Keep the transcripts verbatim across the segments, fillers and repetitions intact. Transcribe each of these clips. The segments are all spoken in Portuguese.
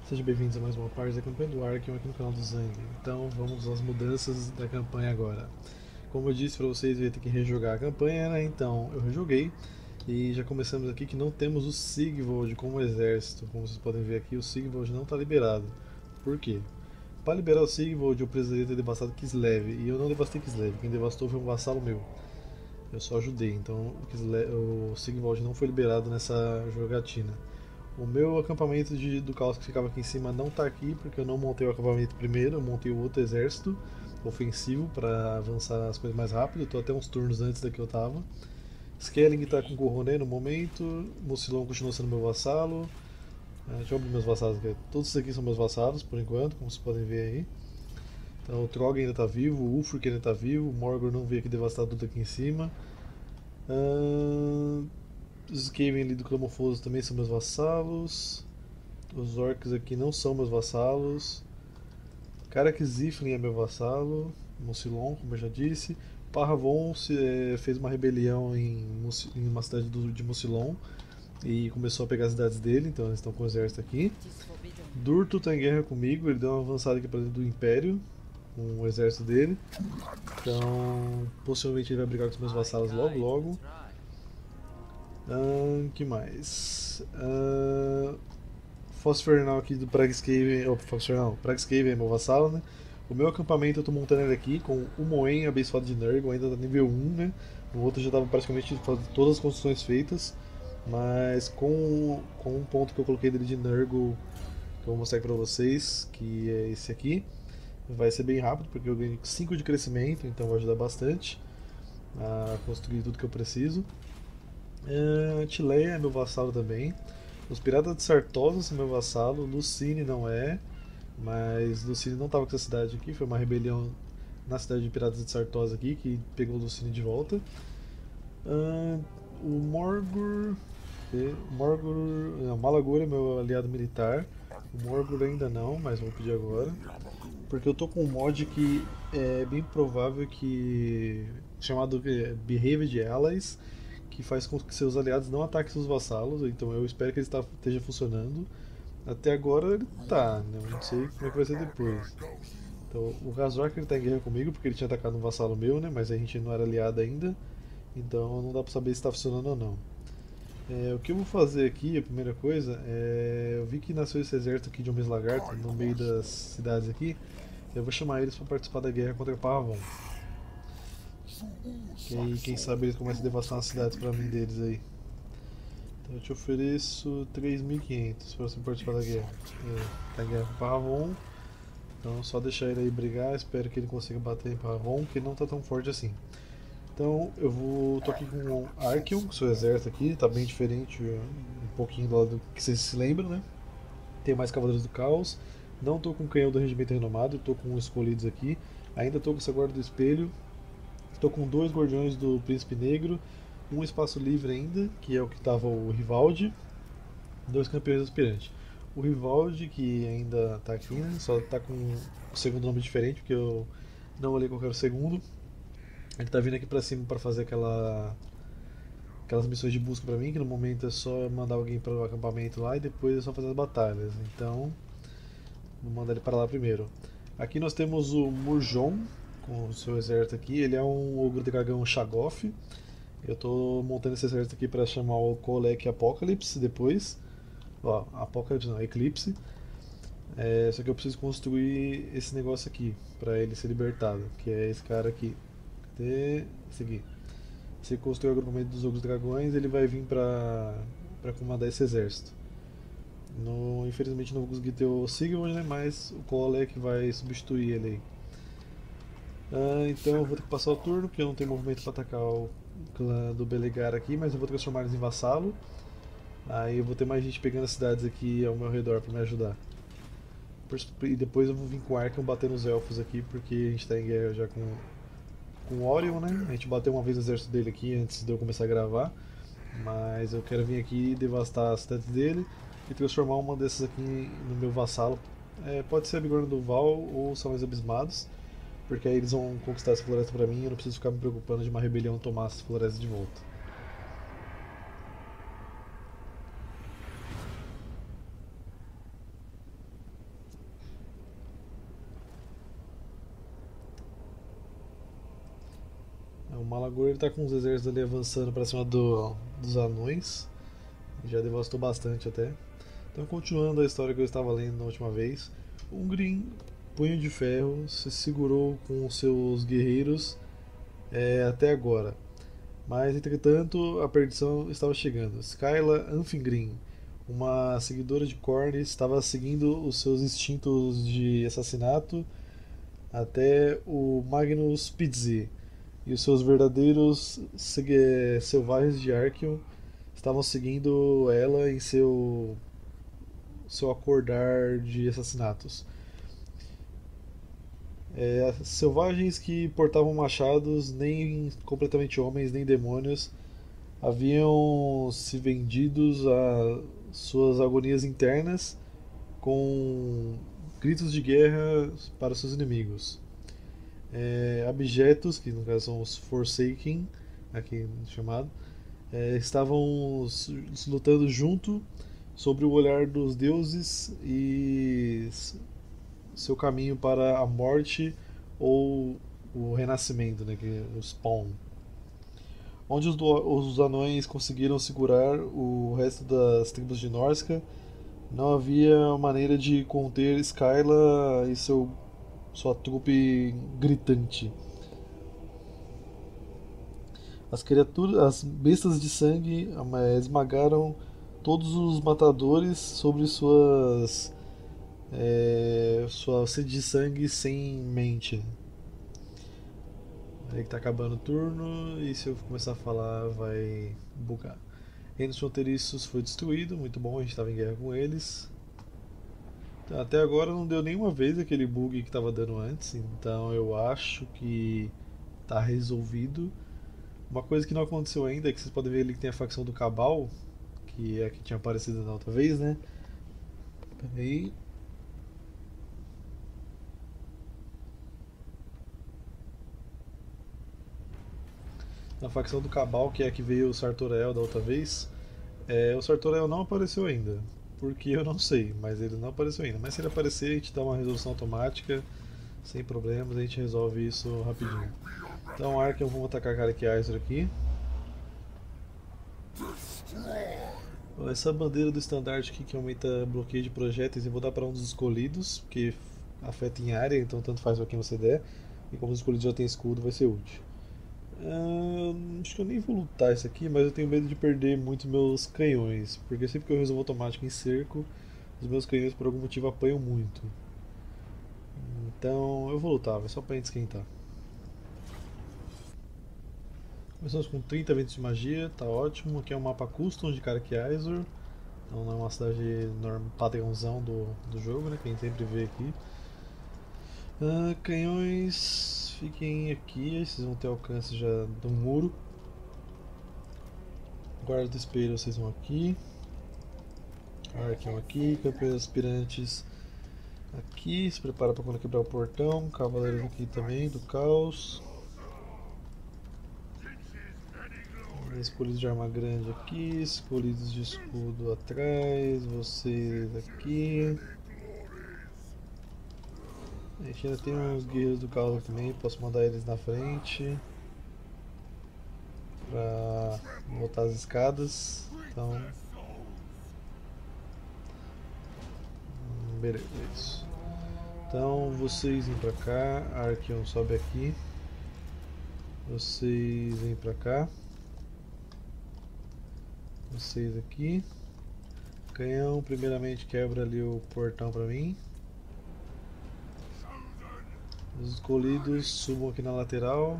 Sejam bem-vindos a mais uma parte da campanha do Arkham aqui no canal do Zang. Então vamos às mudanças da campanha agora. Como eu disse para vocês, eu ia ter que rejogar a campanha, né? Então eu rejoguei e já começamos aqui que não temos o Sigvold como exército. Como vocês podem ver aqui, o Sigvold não está liberado. Por quê? Para liberar o Sigvold eu precisaria ter devastado Kislev, e eu não devastei Kislev, quem devastou foi um vassalo meu. Eu só ajudei, então o, Kislev, o Sigvold não foi liberado nessa jogatina. O meu acampamento de, do caos que ficava aqui em cima não está aqui porque eu não montei o acampamento primeiro, eu montei o outro exército ofensivo para avançar as coisas mais rápido. Eu tô até uns turnos antes da que eu tava. Skelling está com Coroné no momento, Mucilon continua sendo meu vassalo. É, deixa eu abrir meus vassalos aqui. Todos esses aqui são meus vassalos por enquanto, como vocês podem ver aí. Então o Trog ainda está vivo, o Ulfric ainda está vivo, o Morgor não veio aqui devastar tudo aqui em cima. Uh, os Skaven ali do Clamofoso também são meus vassalos. Os orcs aqui não são meus vassalos. Karak Ziflin é meu vassalo. Mucilon, como eu já disse. Parravon se, é, fez uma rebelião em, em uma cidade do, de Mucilon e começou a pegar as cidades dele, então eles estão com o exército aqui. Durto está em guerra comigo, ele deu uma avançada aqui para dentro do Império, com o exército dele. Então, possivelmente ele vai brigar com os meus vassalos logo logo. O uh, que mais? Uh, Fosfernal aqui do Pragscaven. Oh, Fosfernal, Pragscaven é meu vassalo, né? O meu acampamento eu tô montando ele aqui com o Moen abençoado de Nurgle, ainda tá nível um, né? No outro já tava praticamente todas as construções feitas, mas com, com um ponto que eu coloquei dele de Nurgle, que eu vou mostrar aqui pra vocês, que é esse aqui. Vai ser bem rápido, porque eu ganho cinco de crescimento, então vai ajudar bastante a construir tudo que eu preciso. Uh, Tileia é meu vassalo também. Os Piratas de Sartosa são meu vassalo. Lucine não é, mas Lucine não estava com essa cidade aqui. Foi uma rebelião na cidade de Piratas de Sartosa aqui que pegou Lucine de volta. Uh, o Morgur. Morgur. Não, Malagor é meu aliado militar. O Morgur ainda não, mas vou pedir agora. Porque eu tô com um mod que é bem provável que. Chamado Behaved Allies, que faz com que seus aliados não ataquem seus vassalos, então eu espero que ele esteja funcionando. Até agora ele tá, né? Eu não sei como é que vai ser depois. Então o Razork ele tá em guerra comigo porque ele tinha atacado um vassalo meu, né? Mas a gente não era aliado ainda, então não dá pra saber se tá funcionando ou não. É, o que eu vou fazer aqui, a primeira coisa, é. Eu vi que nasceu esse exército aqui de homens lagartos no meio das cidades aqui. Eu vou chamar eles para participar da guerra contra Paravon. Que aí, quem sabe eles começam a devastar as cidades pra mim deles aí. Então eu te ofereço três mil e quinhentos para você participar da guerra. É, tá em guerra com Paravon. Então só deixar ele aí brigar, espero que ele consiga bater em Paravon, que ele não tá tão forte assim. Então eu vou. Tô aqui com o Archeon, seu exército aqui, tá bem diferente um pouquinho do lado que vocês se lembram, né? Tem mais Cavaleiros do Caos. Não tô com o canhão do Regimento Renomado, tô com os escolhidos aqui. Ainda tô com essa guarda do espelho. Estou com dois guardiões do Príncipe Negro, um espaço livre ainda, que é o que estava o Rivaldi, dois campeões aspirantes. O Rivaldi, que ainda está aqui, né, só está com o segundo nome diferente, porque eu não olhei qual era o segundo. Ele está vindo aqui para cima para fazer aquela, aquelas missões de busca para mim, que no momento é só mandar alguém para o acampamento lá e depois é só fazer as batalhas. Então, vou mandar ele para lá primeiro. Aqui nós temos o Murjon, com o seu exército aqui. Ele é um ogro de dragão Shagoth. Eu estou montando esse exército aqui para chamar o Kolek Apocalypse depois. Ó, Apocalypse não, Eclipse. É, só que eu preciso construir esse negócio aqui para ele ser libertado, que é esse cara aqui. Cadê? Esse aqui. Se construir o agrupamento dos ogros dragões, ele vai vir para para comandar esse exército. No, infelizmente não vou conseguir ter o Sigmund, né, mas o Kolek vai substituir ele aí. Ah, então eu vou ter que passar o turno, porque eu não tenho movimento para atacar o clã do Belegar aqui, mas eu vou transformar eles em vassalo. Aí eu vou ter mais gente pegando as cidades aqui ao meu redor para me ajudar. E depois eu vou vir com o Arkham bater nos elfos aqui, porque a gente está em guerra já com, com o Orion, né? A gente bateu uma vez o exército dele aqui antes de eu começar a gravar. Mas eu quero vir aqui e devastar as cidades dele e transformar uma dessas aqui no meu vassalo. É, pode ser a Bigorna do Val ou Salões Abismados, porque aí eles vão conquistar essa floresta pra mim e eu não preciso ficar me preocupando de uma rebelião tomar essa floresta de volta. Malagor ele tá com os exércitos ali avançando pra cima do, dos anões. Já devastou bastante até. Então, continuando a história que eu estava lendo na última vez, Ungrim, punho de ferro, se segurou com os seus guerreiros é, até agora. Mas, entretanto, a perdição estava chegando. Skyla Anfingrim, uma seguidora de Khorne, estava seguindo os seus instintos de assassinato até o Magnus Pizzi e os seus verdadeiros selvagens de Arkion estavam seguindo ela em seu seu acordar de assassinatos. É, selvagens que portavam machados, nem completamente homens, nem demônios, haviam se vendidos a suas agonias internas com gritos de guerra para os seus inimigos. É, abjetos, que no caso são os Forsaken, aqui chamado, é, estavam lutando junto sobre o olhar dos deuses e seu caminho para a morte ou o renascimento, né, que é o spawn. Onde os, os anões conseguiram segurar o resto das tribos de Norsca, não havia maneira de conter Skyla e seu, sua trupe gritante. As criaturas, as bestas de sangue esmagaram todos os matadores sobre suas é, sua sede de sangue sem mente. Aí que tá acabando o turno e se eu começar a falar vai bugar. Reinos fronteiriços foi destruído, muito bom, a gente estava em guerra com eles. Até agora não deu nenhuma vez aquele bug que estava dando antes, então eu acho que tá resolvido. Uma coisa que não aconteceu ainda é que vocês podem ver ali que tem a facção do Cabal, que é a que tinha aparecido na outra vez, né? Peraí. Na facção do Cabal, que é a que veio o Sartorel da outra vez, é, o Sartorel não apareceu ainda. Porque eu não sei, mas ele não apareceu ainda. Mas se ele aparecer, a gente dá uma resolução automática, sem problemas, a gente resolve isso rapidinho. Então, Arkham, vamos atacar Caraquiaiser aqui. Essa bandeira do estandarte aqui que aumenta bloqueio de projéteis, eu vou dar para um dos escolhidos, porque afeta em área, então tanto faz para quem você der. E como os escolhidos já tem escudo, vai ser útil. Hum, acho que eu nem vou lutar isso aqui, mas eu tenho medo de perder muito meus canhões, porque sempre que eu resolvo automático em cerco, os meus canhões por algum motivo apanham muito. Então eu vou lutar, é só pra gente esquentar. Começamos com trinta ventos de magia, tá ótimo. Aqui é um mapa custom de Caraquiaiser, então não é uma cidade normal, padrãozão do, do jogo, né, que a gente sempre vê aqui. Ah, canhões, fiquem aqui, vocês vão ter alcance já do muro. Guarda do espelho, vocês vão aqui. Arquion aqui, campeões aspirantes aqui, se prepara para quando quebrar o portão. Cavaleiros aqui também, do caos. Escolhidos de arma grande aqui, escolhidos de escudo atrás, vocês aqui. A gente ainda tem uns guerreiros do caos aqui também, posso mandar eles na frente para botar as escadas. Então, beleza, isso. Então vocês vêm pra cá, Archeon sobe aqui, vocês vêm pra cá, vocês aqui. Canhão, primeiramente quebra ali o portão pra mim. Os escolhidos subam aqui na lateral.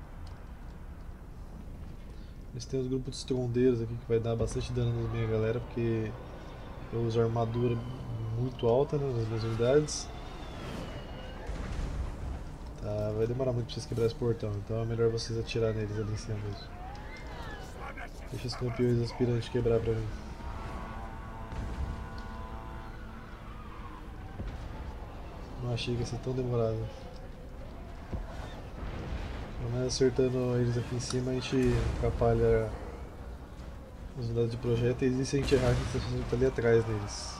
Eles têm os grupos de estrondeiros aqui que vai dar bastante dano na minha galera, porque eu uso armadura muito alta, né, nas minhas unidades. Tá, vai demorar muito pra vocês quebrar esse portão, então é melhor vocês atirar neles ali em cima mesmo. Deixa os campeões aspirantes quebrar pra mim. Não achei que ia ser tão demorado. Pelo menos acertando eles aqui em cima a gente atrapalha as unidades de projéteis, e se a gente errar a gente está ali atrás deles.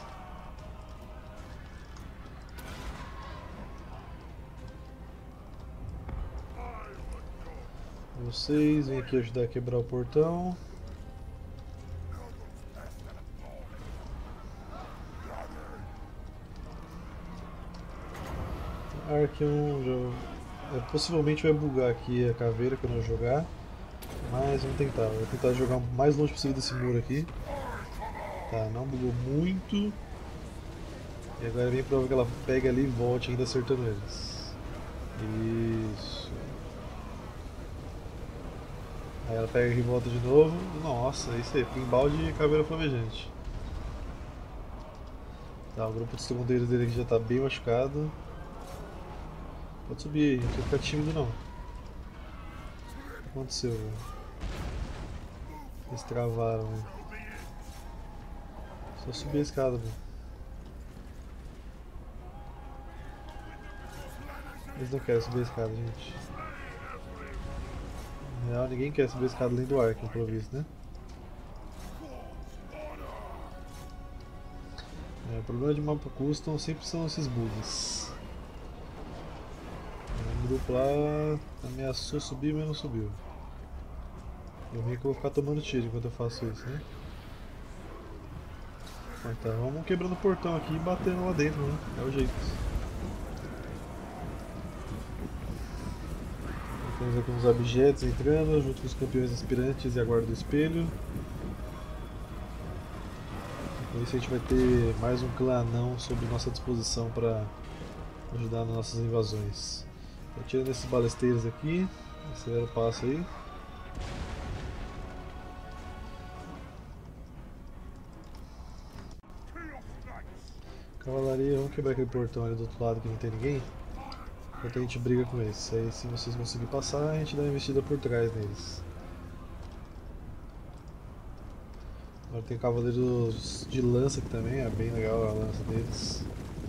Vocês vêm aqui ajudar a quebrar o portão. Archeon já, é, possivelmente vai bugar aqui a caveira quando eu jogar, mas vamos tentar. Vou tentar jogar o mais longe possível desse muro aqui. Tá, não bugou muito. E agora é bem provável que ela pegue ali e volte ainda acertando eles. Isso. Aí ela pega e volta de novo. Nossa, isso aí, pinball de caveira flamejante. Tá, o grupo de segundeiros dele aqui já tá bem machucado. Pode subir aí, não precisa ficar tímido não. O que aconteceu, velho? Eles travaram, velho. Só subir a escada, velho. Eles não querem subir a escada, gente. Na real, ninguém quer subir a escada além do arco, pelo visto, né? É, o problema de mapa custom sempre são esses bugs. O grupo lá ameaçou subir, mas não subiu. Eu vi que eu vou ficar tomando tiro enquanto eu faço isso, né? Então vamos quebrando o portão aqui e batendo lá dentro, né? É o jeito. Temos aqui uns objetos entrando, junto com os campeões aspirantes e a guarda do espelho. Com isso a gente vai ter mais um clã anão sob nossa disposição para ajudar nas nossas invasões. Tô tirando esses balesteiros aqui, acelera o passo aí. Cavalaria, vamos quebrar aquele portão ali do outro lado que não tem ninguém. Enquanto a gente briga com eles. Aí se vocês conseguirem passar, a gente dá uma investida por trás neles. Agora tem cavaleiros de lança aqui também, é bem legal a lança deles.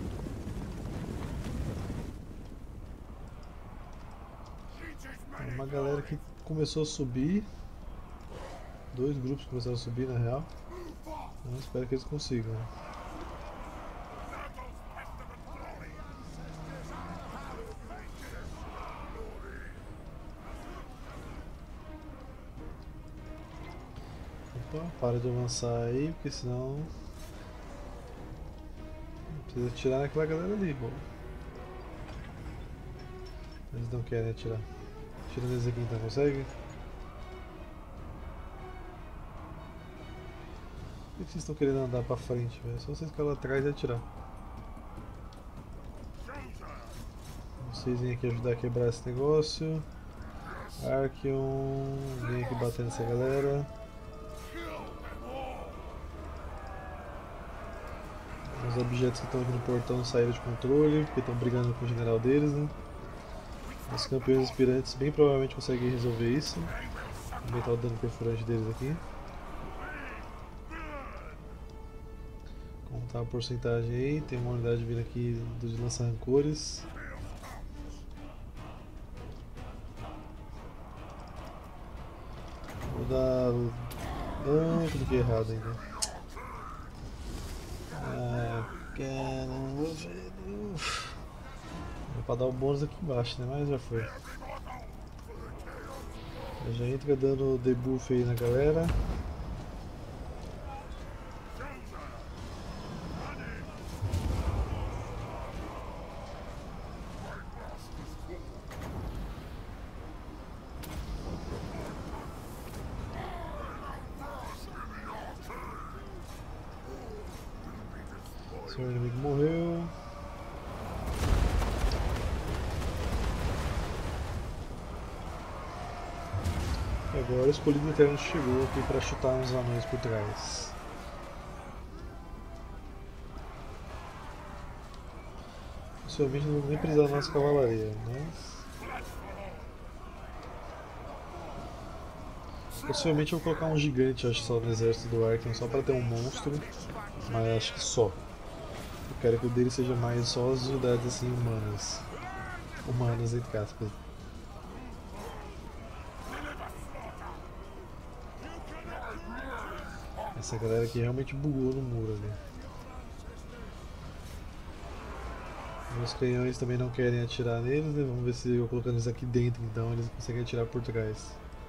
Tem uma galera que começou a subir. Dois grupos começaram a subir na real. Então espero que eles consigam. Opa, para de avançar aí, porque senão precisa atirar naquela galera ali, pô. Eles não querem atirar. Tira neles aqui então, consegue? Por que vocês estão querendo andar pra frente, velho? É só vocês ficar lá atrás e atirar. Vocês vêm aqui ajudar a quebrar esse negócio. Archeon, vem aqui bater nessa galera. Os objetos que estão aqui no portão saíram de controle, porque estão brigando com o general deles, né? Os campeões aspirantes bem provavelmente conseguem resolver isso. Vou aumentar o dano perfurante deles aqui. Como tá a porcentagem aí? Tem uma unidade vindo aqui dos lança-rancores. Vou dar... Não, cliquei errado ainda. Ah, caramba, velho. Era pra dar o bônus aqui embaixo, né? Mas já foi. Eu já entra dando debuff aí na galera. Seu inimigo morreu. E agora o escolhido eterno chegou aqui para chutar uns anões por trás. Possivelmente não vou nem precisar da nossa cavalaria, mas... Possivelmente eu vou colocar um gigante, acho, só no exército do Arkham, só para ter um monstro, mas acho que só. Eu quero que o dele seja mais só as unidades assim humanas. Humanas, entre aspas. Essa galera aqui realmente bugou no muro ali. Meus canhões também não querem atirar neles, né? Vamos ver se eu colocando eles aqui dentro então eles conseguem atirar por trás.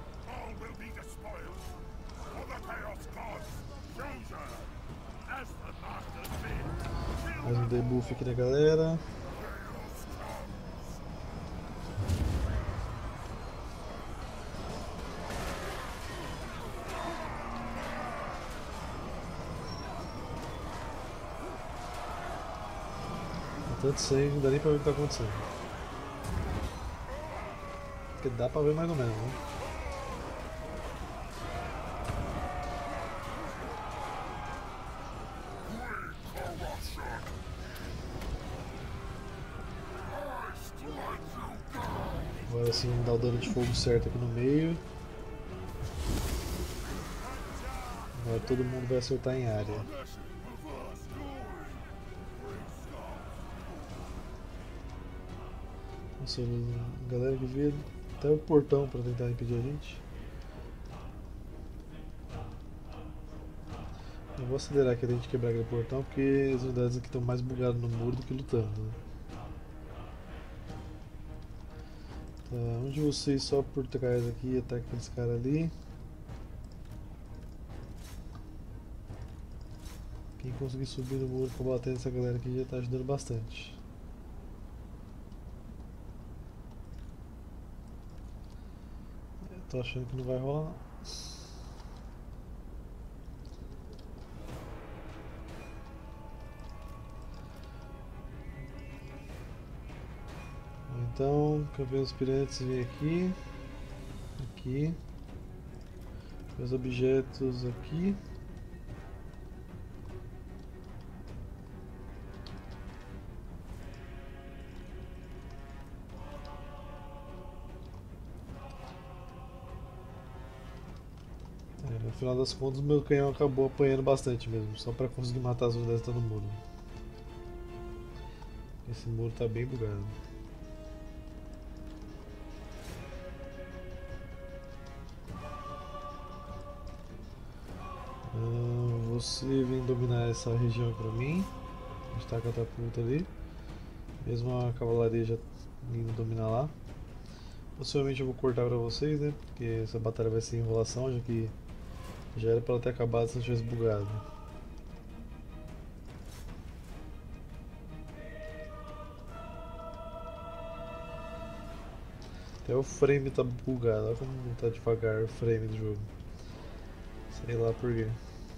Mais um debuff aqui na galera. Tanto sangue, não dá nem pra ver o que tá acontecendo. Porque dá pra ver mais ou menos, né? Agora sim vamos dar o dano de fogo certo aqui no meio. Agora todo mundo vai acertar em área. Nossa, a galera que veio até o portão para tentar impedir a gente. Eu vou acelerar aqui a gente quebrar aquele portão porque as unidades aqui estão mais bugadas no muro do que lutando. Né? Tá, um de vocês só por trás aqui ataca aqueles caras ali. Quem conseguir subir no muro para bater nessa galera aqui já está ajudando bastante. Eu tô achando que não vai rolar não. Então, campeões aspirantes vem aqui, aqui, os objetos aqui. É, no final das contas, meu canhão acabou apanhando bastante mesmo, só para conseguir matar as unidades que estão no muro. Esse muro está bem bugado. Você vem dominar essa região para mim, onde está a catapulta ali, mesmo a cavalaria já indo dominar lá. Possivelmente eu vou cortar para vocês, né, porque essa batalha vai ser enrolação, já que já era para ela ter acabado se não tivesse bugado. Até o frame tá bugado, olha como tá devagar o frame do jogo. Sei lá por quê.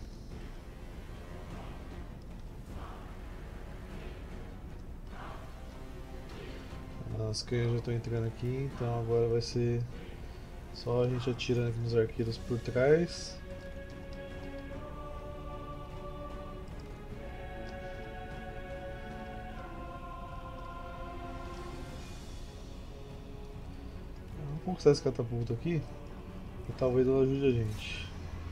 As canhões já estão entrando aqui, então agora vai ser só a gente atirando aqui nos arqueiros por trás. Vamos conquistar esse catapulta aqui e talvez ela ajude a gente.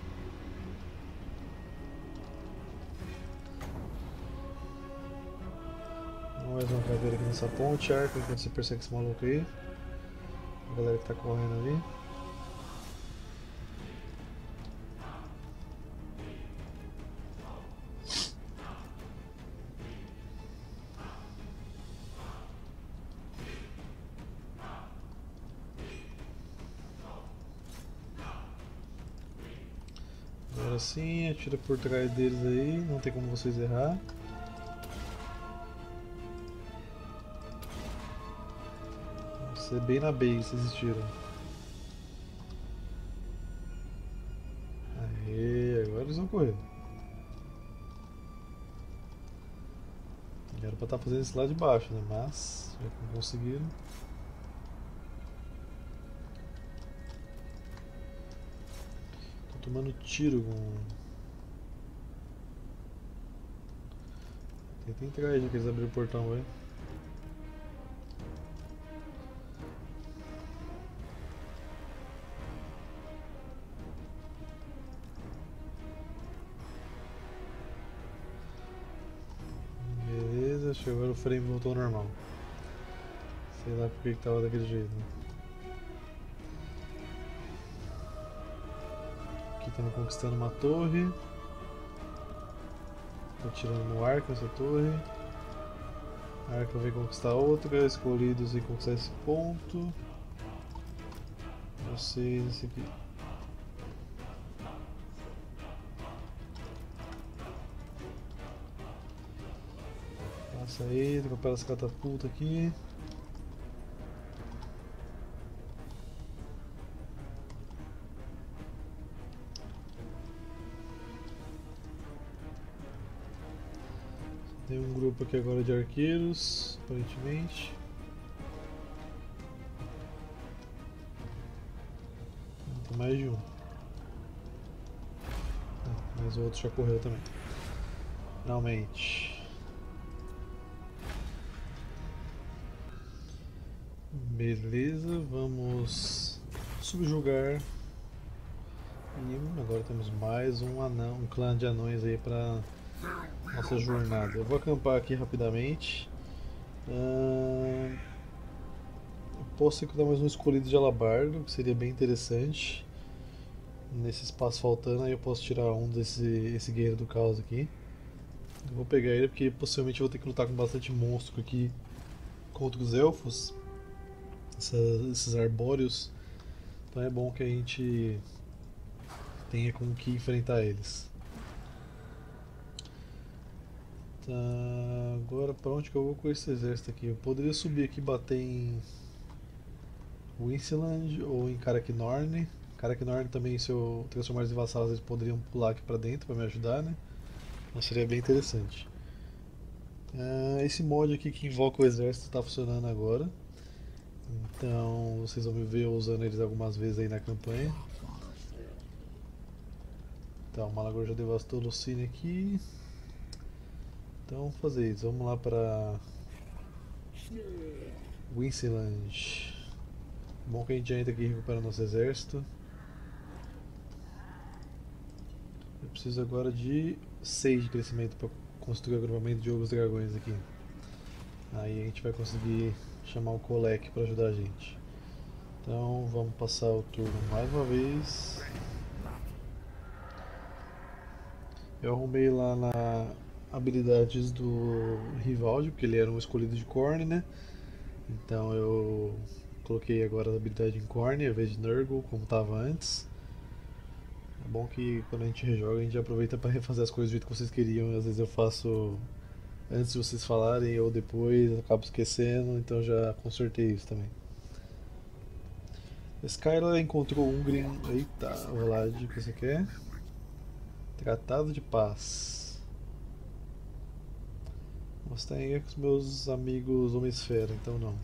Mais uma caveira aqui nessa ponte, arco, enquanto você persegue esse maluco aí. A galera que tá correndo ali. Agora sim, atira por trás deles aí, não tem como vocês errar. Você bem na base, vocês tiram. Aê, agora eles vão correr. Era pra estar fazendo isso lá de baixo, né? Mas já que não conseguiram. Tô tomando tiro com. Tenta entrar aí já que eles abriram o portão, velho. Acho que agora o frame voltou ao normal. Sei lá porque que tava daquele jeito. Né? Aqui estamos conquistando uma torre. Tô tirando no arco essa torre. A arco vem conquistar outra. Escolhidos e conquistar esse ponto. Vocês esse aqui. Passa aí, recupera essa catapulta aqui. Tem um grupo aqui agora de arqueiros, aparentemente. Tem mais de um. Ah, mas o outro já correu também. Finalmente. Beleza, vamos subjugar. E agora temos mais um anão, um clã de anões aí para nossa jornada. Eu vou acampar aqui rapidamente. Uh, posso encontrar mais um escolhido de alabardo, que seria bem interessante. Nesse espaço faltando, aí eu posso tirar um desse esse guerreiro do caos aqui. Eu vou pegar ele porque possivelmente eu vou ter que lutar com bastante monstro aqui contra os elfos, essa, esses arbóreos. Então é bom que a gente tenha com que enfrentar eles. Tá, agora para onde que eu vou com esse exército aqui? Eu poderia subir aqui e bater em Winceland ou em Karaknorn. Karaknorn também, se eu transformar eles em vassalos, eles poderiam pular aqui pra dentro pra me ajudar, né? Então seria bem interessante. Uh, esse mod aqui que invoca o exército está funcionando agora. Então vocês vão me ver usando eles algumas vezes aí na campanha. Então, o Malagor já devastou o Lucine aqui. Então vamos fazer isso. Vamos lá para Winceland. Bom que a gente já entra aqui e recupera nosso exército. Eu preciso agora de seis de crescimento para construir o agrupamento de ogros dragões aqui. Aí a gente vai conseguir chamar o Kolek para ajudar a gente. Então vamos passar o turno mais uma vez. Eu arrumei lá na habilidades do Rivaldi, porque ele era um escolhido de Khorne, né? Então eu coloquei agora a habilidade em Khorne ao invés de Nurgle, como estava antes. É bom que quando a gente rejoga a gente aproveita para refazer as coisas do jeito que vocês queriam. Às vezes eu faço antes de vocês falarem ou depois, eu acabo esquecendo, então já consertei isso também. Skylar encontrou Ungrim. Eita, Vlad, o que você quer? Tratado de paz. Você tá aí com os meus amigos Homem-Esfera, então não.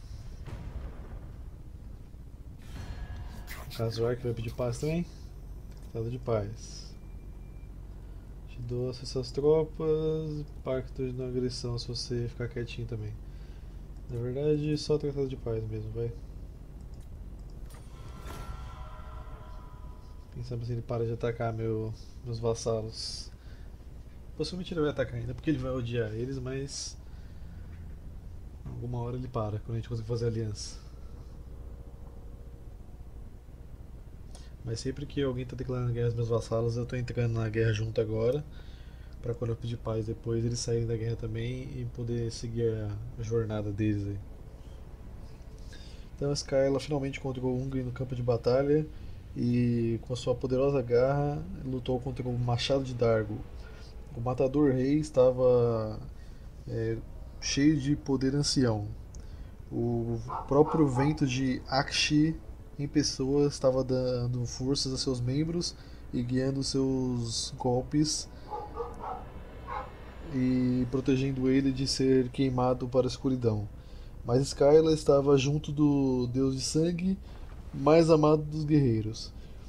Kazuar que vai pedir paz também? Tratado de paz. Te dou acesso às tropas, pacto de não agressão se você ficar quietinho também. Na verdade, só tratado de paz mesmo, vai. Quem sabe se ele para de atacar meu, meus vassalos. Possivelmente ele vai atacar ainda, porque ele vai odiar eles, mas alguma hora ele para, quando a gente conseguir fazer aliança. Mas sempre que alguém está declarando guerra aos meus vassalos, eu estou entrando na guerra junto agora, para quando eu pedir paz depois, eles saírem da guerra também e poder seguir a jornada deles aí. Então a Skyla finalmente encontrou o Ungrim no campo de batalha e com a sua poderosa garra lutou contra o Machado de Dargo. O Matador Rei estava é, cheio de poder ancião. O próprio vento de Akshi em pessoa estava dando forças a seus membros e guiando seus golpes e protegendo ele de ser queimado para a escuridão. Mas Skyla estava junto do deus de sangue mais amado dos guerreiros.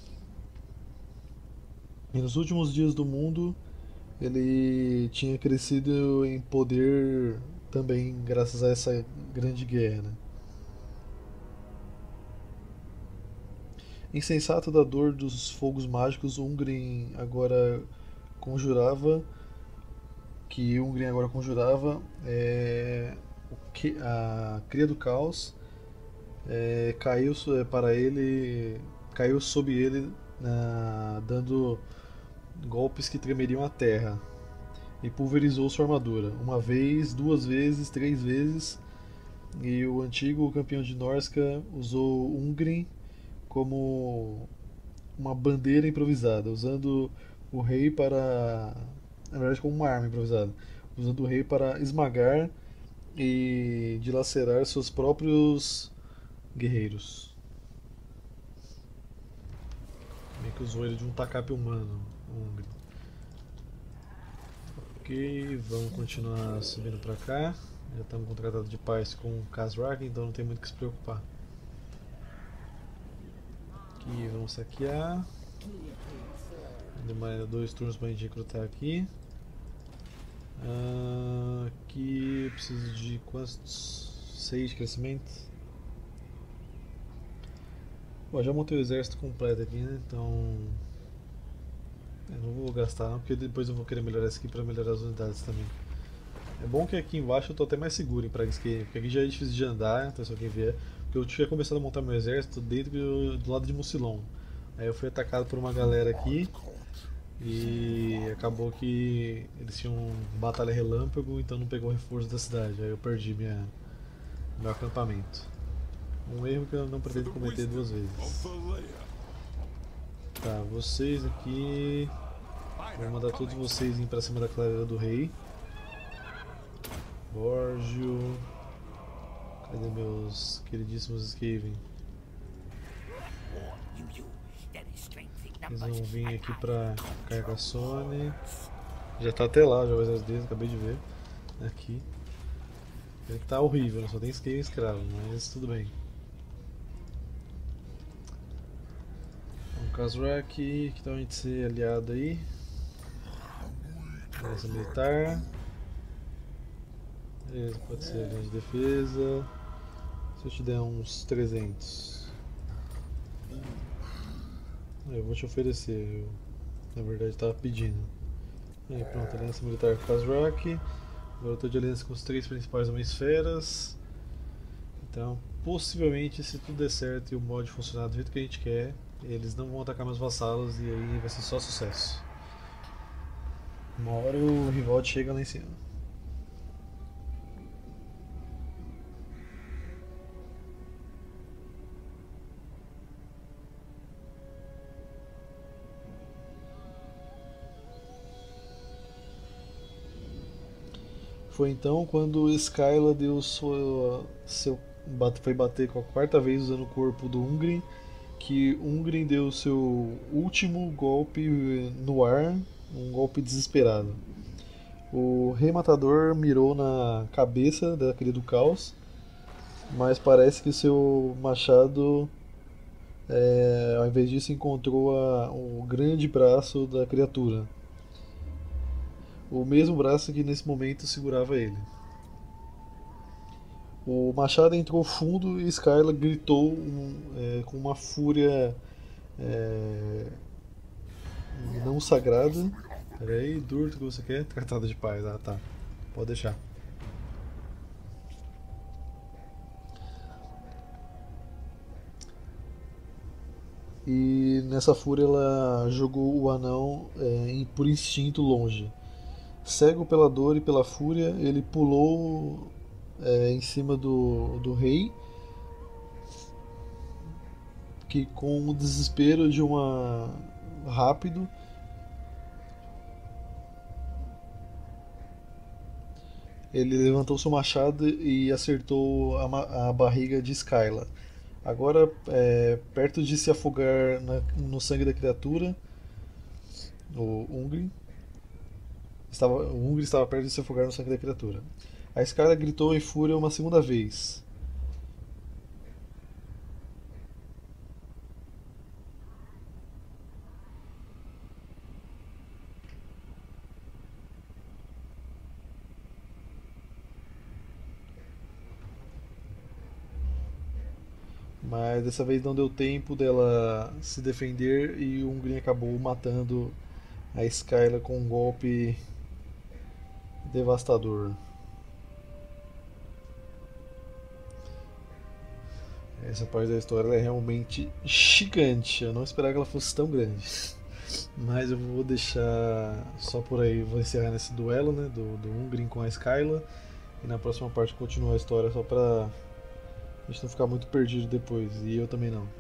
E nos últimos dias do mundo, ele tinha crescido em poder também graças a essa grande guerra. Né? Insensato da dor dos fogos mágicos, Ungrim agora conjurava que Ungrim agora conjurava é, a cria do caos é, caiu para ele caiu sob ele na, dando golpes que tremeriam a terra e pulverizou sua armadura uma vez, duas vezes, três vezes e o antigo campeão de Norsca usou Ungrim como uma bandeira improvisada, usando o rei para, na verdade, como uma arma improvisada, usando o rei para esmagar e dilacerar seus próprios guerreiros. Meio que usou ele de um tacape humano, um húngaro. Ok, vamos continuar subindo pra cá. Já estamos com um tratado de paz com o Khazrak, então não tem muito o que se preocupar. Aqui vamos saquear. Demora ainda dois turnos pra gente recrutar aqui. Ah, aqui eu preciso de quantos? seis de crescimento. Bom, já montei o exército completo aqui, né? Então. Eu não vou gastar não, porque depois eu vou querer melhorar isso aqui pra melhorar as unidades também. É bom que aqui embaixo eu tô até mais seguro em Prague Skate, porque aqui já é difícil de andar, então se alguém vier. Porque eu tinha começado a montar meu exército dentro do, do lado de Mucilon. Aí eu fui atacado por uma galera aqui e acabou que eles tinham batalha relâmpago, então não pegou reforço da cidade. Aí eu perdi minha, meu acampamento. Um erro que eu não pretendo cometer duas vezes. Tá, vocês aqui. Vou mandar todos vocês ir pra cima da clareira do rei. Borgio. Cadê meus queridíssimos Skaven? Eles vão vir aqui pra Carcassonne. Já tá até lá, já o exército deles, acabei de ver. Aqui. Ele que tá horrível, né? Só tem Skaven escravo, mas tudo bem. O Khazrak, que tal a gente ser aliado aí? Aliança militar. Beleza, pode ser aliança de defesa. Se eu te der uns trezentos. Eu vou te oferecer, eu, na verdade estava pedindo. Aí pronto, aliança militar com Khazrak. Agora eu estou de aliança com os três principais homem-esferas. Então, possivelmente, se tudo der certo e o mod funcionar do jeito que a gente quer, eles não vão atacar meus vassalos e aí vai ser só sucesso. Uma hora o Rivaldi chega lá em cima. Foi então quando Skyla deu sua, seu, foi bater com a quarta vez usando o corpo do Ungrim, que Ungrim deu seu último golpe no ar, um golpe desesperado. O Rei Matador mirou na cabeça daquele do caos, mas parece que seu machado, é, ao invés disso, encontrou a, o grande braço da criatura. O mesmo braço que nesse momento segurava ele. O machado entrou fundo e Skyla gritou um, é, com uma fúria é, não sagrada. Peraí, Durto, o que você quer? Tratado de paz, ah tá. Pode deixar. E nessa fúria ela jogou o anão é, por instinto longe. Cego pela dor e pela fúria, ele pulou é, em cima do, do rei, que com o desespero de uma rápido, ele levantou seu machado e acertou a, a barriga de Skyla. Agora, é, perto de se afogar na, no sangue da criatura, o Ungry estava, o Ungry estava perto de se afogar no sangue da criatura. A Skyla gritou em fúria uma segunda vez. Mas dessa vez não deu tempo dela se defender e o Ungrim acabou matando a Skyla com um golpe devastador. Essa parte da história é realmente gigante. Eu não esperava que ela fosse tão grande. Mas eu vou deixar só por aí. Vou encerrar nesse duelo, né? Do, do Ungrim com a Skyla. E na próxima parte continuar a história só pra a gente não ficar muito perdido depois. E eu também não.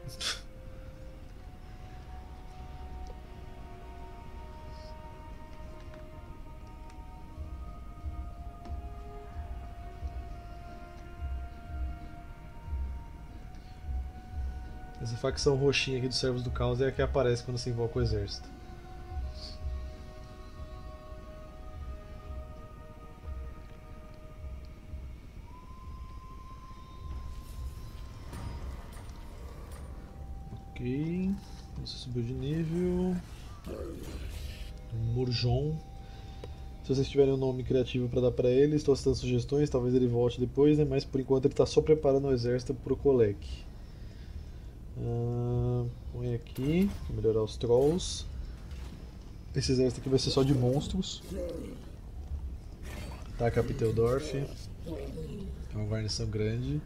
Essa facção roxinha aqui dos Servos do Caos é a que aparece quando você invoca o exército. Ok, você subiu de nível. Murjon. Se vocês tiverem um nome criativo para dar para ele, estou aceitando sugestões, talvez ele volte depois, né? Mas por enquanto ele está só preparando o exército para o Kolek. Uh, põe aqui, para melhorar os Trolls. Esse exército aqui vai ser só de monstros. Taca Piteldorf. É uma guarnição grande.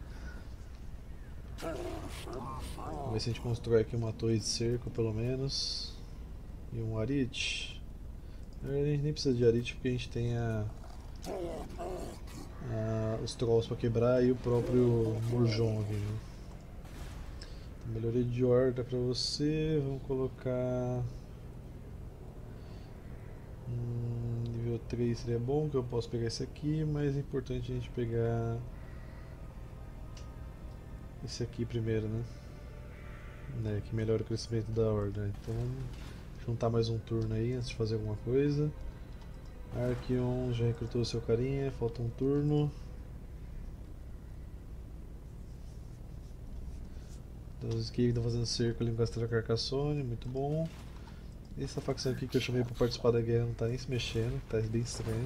Vamos ver se a gente constrói aqui uma torre de cerco, pelo menos. E um Arit. A gente nem precisa de Arit porque a gente tem a, a, os Trolls para quebrar e o próprio Murjon aqui, né? Melhoria de horda para você. Vamos colocar. Hum, nível três seria bom, que eu posso pegar esse aqui, mas é importante a gente pegar esse aqui primeiro, né? né que melhora o crescimento da horda. Então juntar mais um turno aí antes de fazer alguma coisa. Archeon já recrutou seu carinha, falta um turno. Então, os Skaven estão fazendo cerco ali no Castelo Carcassonne, muito bom. Essa facção aqui que eu chamei para participar da guerra não está nem se mexendo, está bem estranho.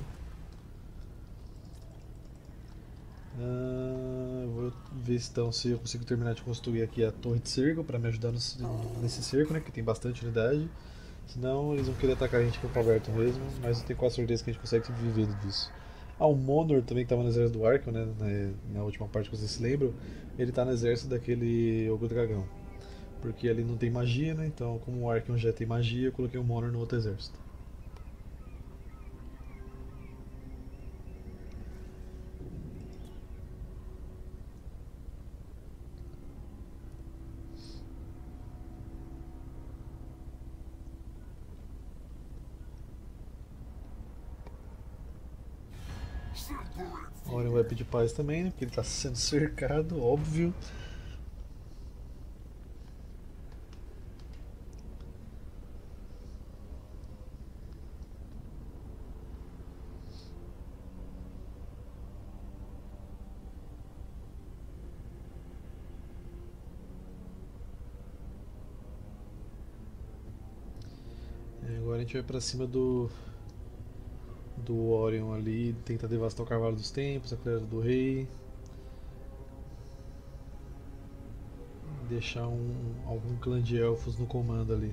Uh, vou ver então se eu consigo terminar de construir aqui a torre de cerco para me ajudar nesse, nesse cerco, né, que tem bastante unidade. Senão eles vão querer atacar a gente campo aberto mesmo, mas eu tenho quase certeza que a gente consegue viver disso. Ah, o Monor também que estava no exército do Arco, né, na, na última parte que vocês se lembram, ele está no exército daquele Ogro Dragão. Porque ali não tem magia, né, então como o Archeon já tem magia, eu coloquei o Monor no outro exército. O Orion vai pedir paz também, né, porque ele está sendo cercado, óbvio. É, agora a gente vai pra cima do do Orion ali, tentar devastar o Cavalo dos Tempos, a Colher do Rei. Deixar um, algum clã de elfos no comando ali.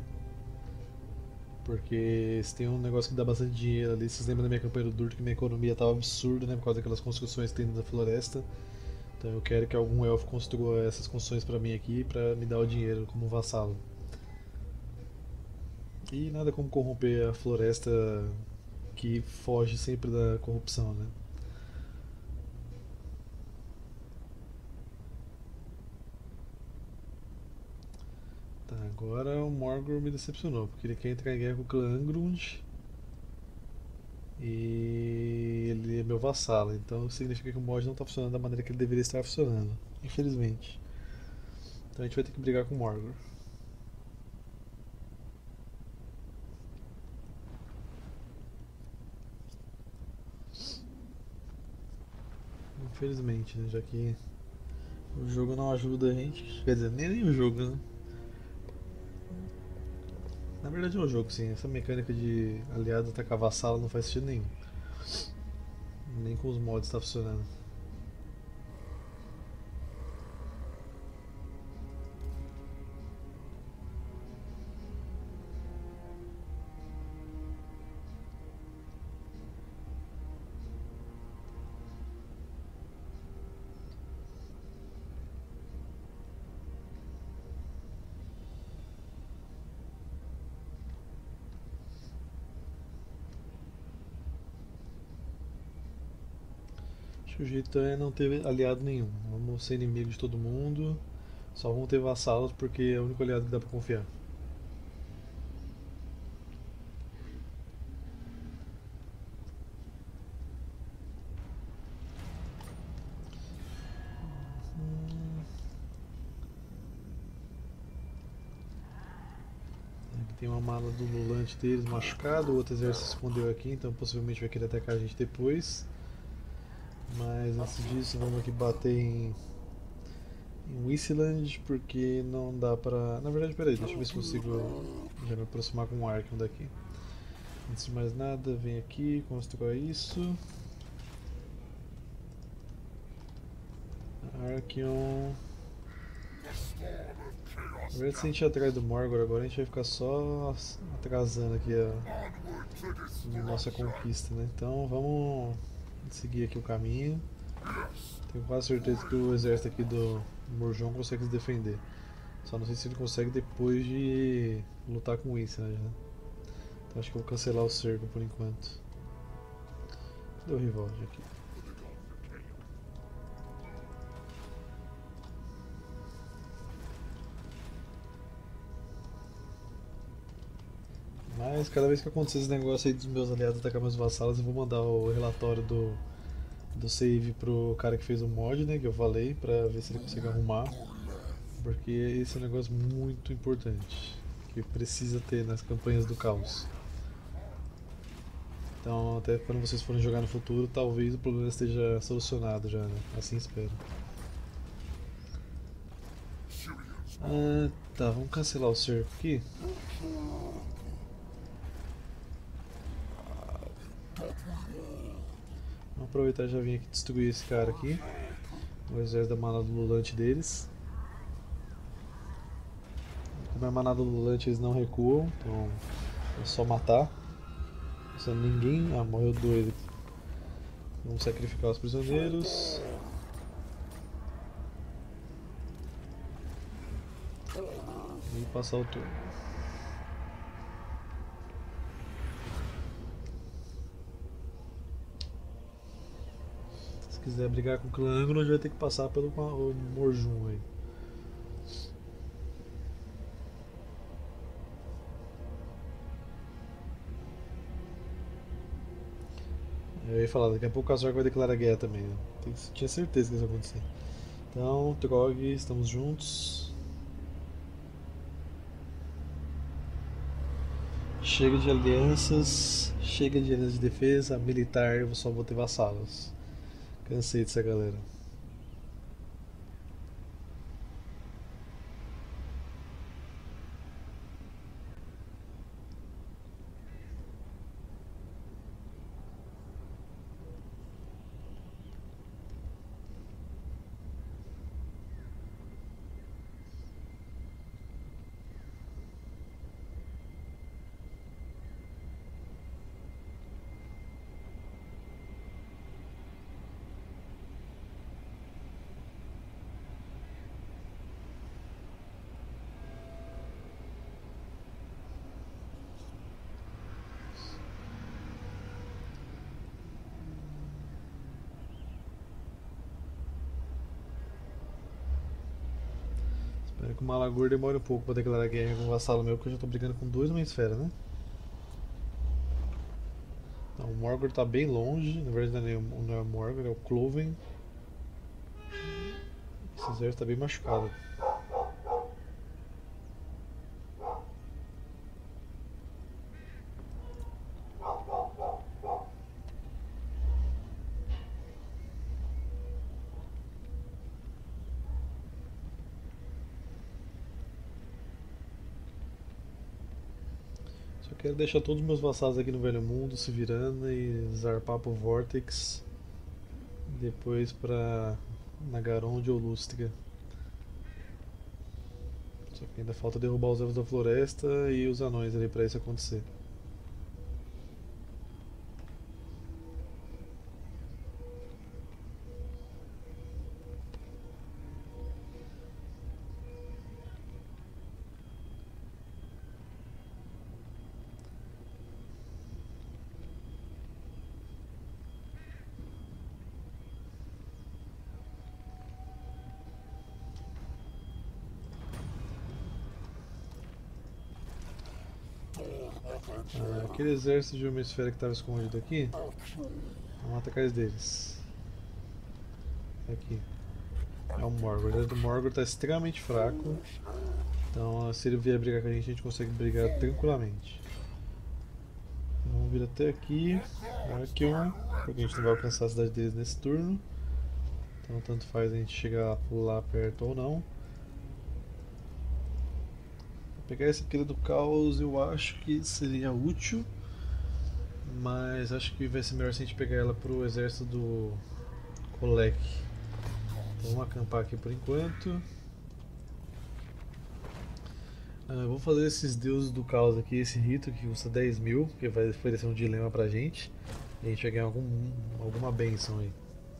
Porque se tem um negócio que dá bastante dinheiro ali, vocês lembram da minha campanha do Durt que minha economia estava absurda, né, por causa daquelas construções que tem dentro da floresta. Então eu quero que algum elfo construa essas construções para mim aqui, para me dar o dinheiro como vassalo. E nada como corromper a floresta que foge sempre da corrupção, né? Tá, agora o Morgor me decepcionou, porque ele quer entrar em guerra com o clã Angrund e ele é meu vassalo, então significa que o mod não está funcionando da maneira que ele deveria estar funcionando, infelizmente. Então a gente vai ter que brigar com o Morgor. Infelizmente, né, já que o jogo não ajuda a gente, quer dizer, nem, nem o jogo, né? Na verdade é o jogo, sim, essa mecânica de aliado atacar vassalo não faz sentido nenhum. Nem com os mods está funcionando. Acho que o jeito é não ter aliado nenhum. Vamos ser inimigo de todo mundo. Só vamos ter vassalos porque é o único aliado que dá pra confiar. Tem uma mala do Lulante deles machucado, o outro exército se escondeu aqui, então possivelmente vai querer atacar a gente depois. Mas antes disso vamos aqui bater em, em Whistland, porque não dá pra... Na verdade, peraí, deixa eu ver se consigo já me aproximar com o Arkham daqui. Antes de mais nada, vem aqui, constrói isso. Archeon. Na verdade, se a gente ir atrás do Morgor agora, a gente vai ficar só atrasando aqui a nossa conquista, né? Então vamos seguir aqui o caminho. Tenho quase certeza que o exército aqui do Morjon consegue se defender. Só não sei se ele consegue depois de lutar com isso, né? Então acho que eu vou cancelar o cerco por enquanto. Cadê o Rivaldi aqui? Mas cada vez que acontecer esse negócio aí dos meus aliados atacar meus vassalos, eu vou mandar o relatório do, do save pro cara que fez o mod, né, que eu falei, pra ver se ele consegue arrumar. Porque esse é um negócio muito importante, que precisa ter nas campanhas do caos. Então até quando vocês forem jogar no futuro, talvez o problema esteja solucionado já, né? Assim espero. Ah, tá, vamos cancelar o cerco aqui. Vamos aproveitar e já vim aqui destruir esse cara aqui. O exército da manada lulante deles. Como é manada lulante, eles não recuam, então é só matar. Não ninguém. Ah, morreu dois aqui. Vamos sacrificar os prisioneiros. E passar o turno. Se quiser brigar com o clã Anglo, a gente vai ter que passar pelo Morjun aí. Eu ia falar, daqui a pouco o Kazork vai declarar guerra também. Né? Tinha certeza que isso ia acontecer. Então, Trog, estamos juntos. Chega de alianças, chega de alianças de defesa, militar, eu só vou ter vassalos. Cansei dessa galera. Espero que o Malagor demore um pouco para declarar guerra com o vassalo meu, porque eu já estou brigando com dois numa esfera, né? Não, o Morgor está bem longe, na verdade não é o Morgor, é o Cloven. Esse exército está bem machucado. Só quero deixar todos os meus vassalos aqui no Velho Mundo se virando e zarpar pro Vortex. Depois pra Nagaron ou Lústrica. Só que ainda falta derrubar os elfos da floresta e os anões ali pra isso acontecer. Ah, aquele exército de uma esfera que estava escondido aqui, vamos atacar deles. Aqui. É o Morgor. O exército do Morgor está extremamente fraco. Então, se ele vier brigar com a gente, a gente consegue brigar tranquilamente. Vamos vir até aqui, Archeon, porque a gente não vai alcançar a cidade deles nesse turno. Então, tanto faz a gente chegar lá perto ou não. Vou pegar esse aqui do caos, eu acho que seria útil, mas acho que vai ser melhor se a gente pegar ela pro exército do Kolek. Então, vamos acampar aqui por enquanto. Ah, vou fazer esses deuses do caos aqui, esse rito que custa dez mil, que vai oferecer um dilema pra gente. E a gente vai ganhar algum, alguma benção aí.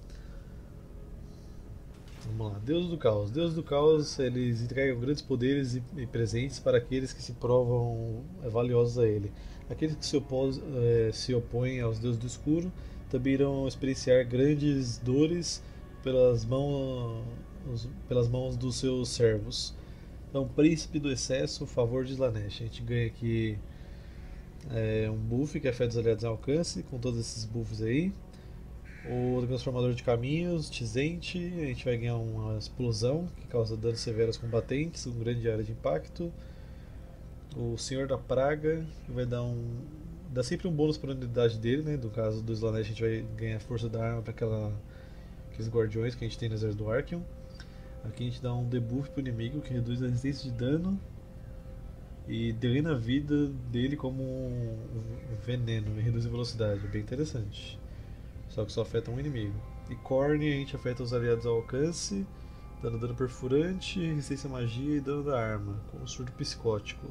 Vamos lá, Deus do Caos. Deus do Caos, eles entregam grandes poderes e, e presentes para aqueles que se provam valiosos a ele. Aqueles que se, opos, eh, se opõem aos deuses do escuro também irão experienciar grandes dores pelas mãos, pelas mãos dos seus servos. Então, Príncipe do Excesso, favor de Slanesh. A gente ganha aqui é, um buff que afeta os aliados em alcance, com todos esses buffs aí. O Transformador de Caminhos, Tizente, a gente vai ganhar uma explosão que causa danos severos combatentes, com grande área de impacto. O Senhor da Praga, que vai dar um. Dá sempre um bônus para a unidade dele, né? No caso do Slanesh, a gente vai ganhar força da arma para aqueles guardiões que a gente tem no exército do Archeon. Aqui a gente dá um debuff para o inimigo que reduz a resistência de dano e drena a vida dele como um veneno e reduz a velocidade. Bem interessante. Só que só afeta um inimigo. E Corne a gente afeta os aliados ao alcance, dando dano perfurante, resistência à magia e dano da arma, com um surto psicótico.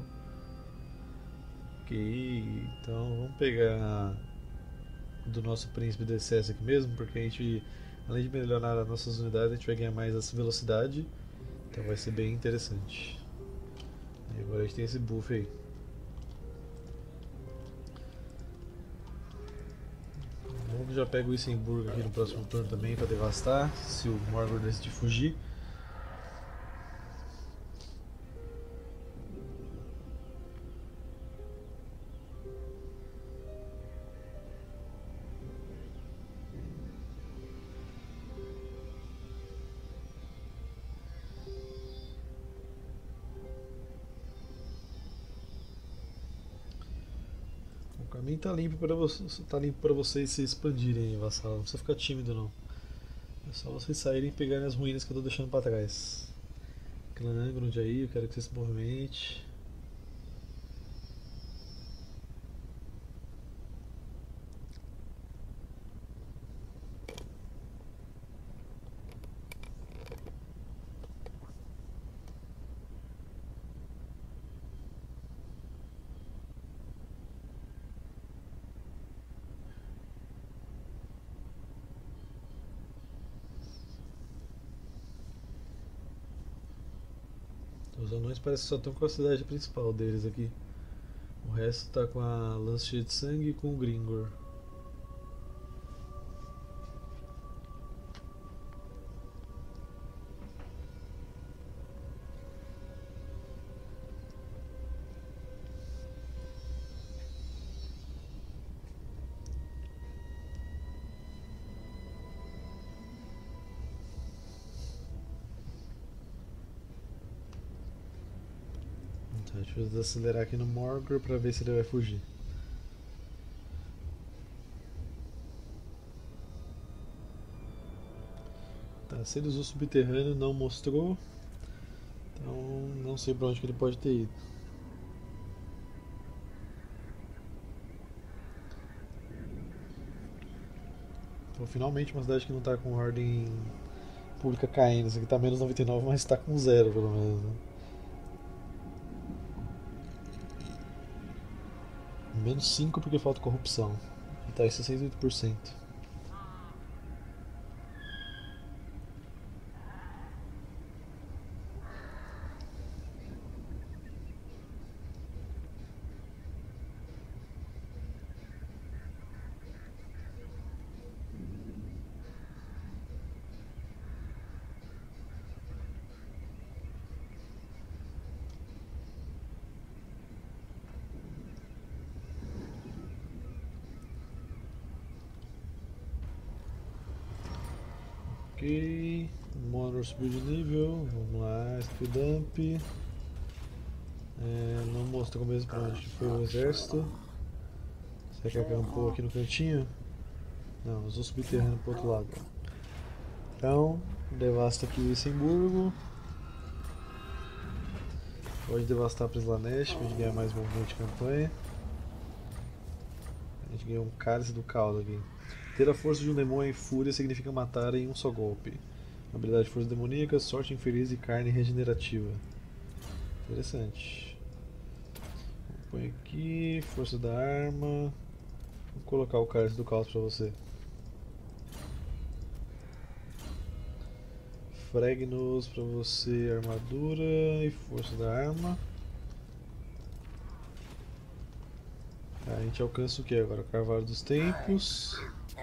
Ok, então vamos pegar do nosso príncipe do excesso aqui mesmo, porque a gente, além de melhorar as nossas unidades, a gente vai ganhar mais essa velocidade, então vai ser bem interessante. E agora a gente tem esse buff aí. Eu já pego o Issenburg aqui no próximo turno também para devastar, se o Morgor decidir fugir. O caminho tá limpo para vocês, tá limpo para vocês se expandirem, vassalo. Não precisa ficar tímido não. É só vocês saírem e pegarem as ruínas que eu tô deixando para trás. Clanangrund aí, eu quero que você se movimente. Os anões parecem que só estão com a cidade principal deles aqui. O resto tá com a lança cheia de sangue e com o Gringor. Tá, deixa eu desacelerar aqui no Morgor pra ver se ele vai fugir. Tá, se ele usou subterrâneo não mostrou, então não sei pra onde que ele pode ter ido. Então finalmente uma cidade que não tá com ordem pública caindo. Essa aqui tá menos noventa e nove, mas tá com zero pelo menos, né? Menos cinco porque falta corrupção. E tá em sessenta e oito por cento. Ok, Monor subiu de nível, vamos lá, Speed Dump. É, não mostrou mesmo pra onde que foi o exército. Será que acampou aqui no cantinho? Não, usou subterrâneo pro outro lado. Então, devasta aqui o Wissemburgo. Pode devastar para Slanesh pra gente ganhar mais movimento de campanha. A gente ganhou um cálice do caos aqui. Ter a força de um demônio e fúria significa matar em um só golpe. Habilidade de força demoníaca, sorte infeliz e carne regenerativa. Interessante. Põe aqui, força da arma. Vou colocar o cálice do caos para você. Fragnos para você, armadura e força da arma. A gente alcança o que agora? Carvalho dos Tempos.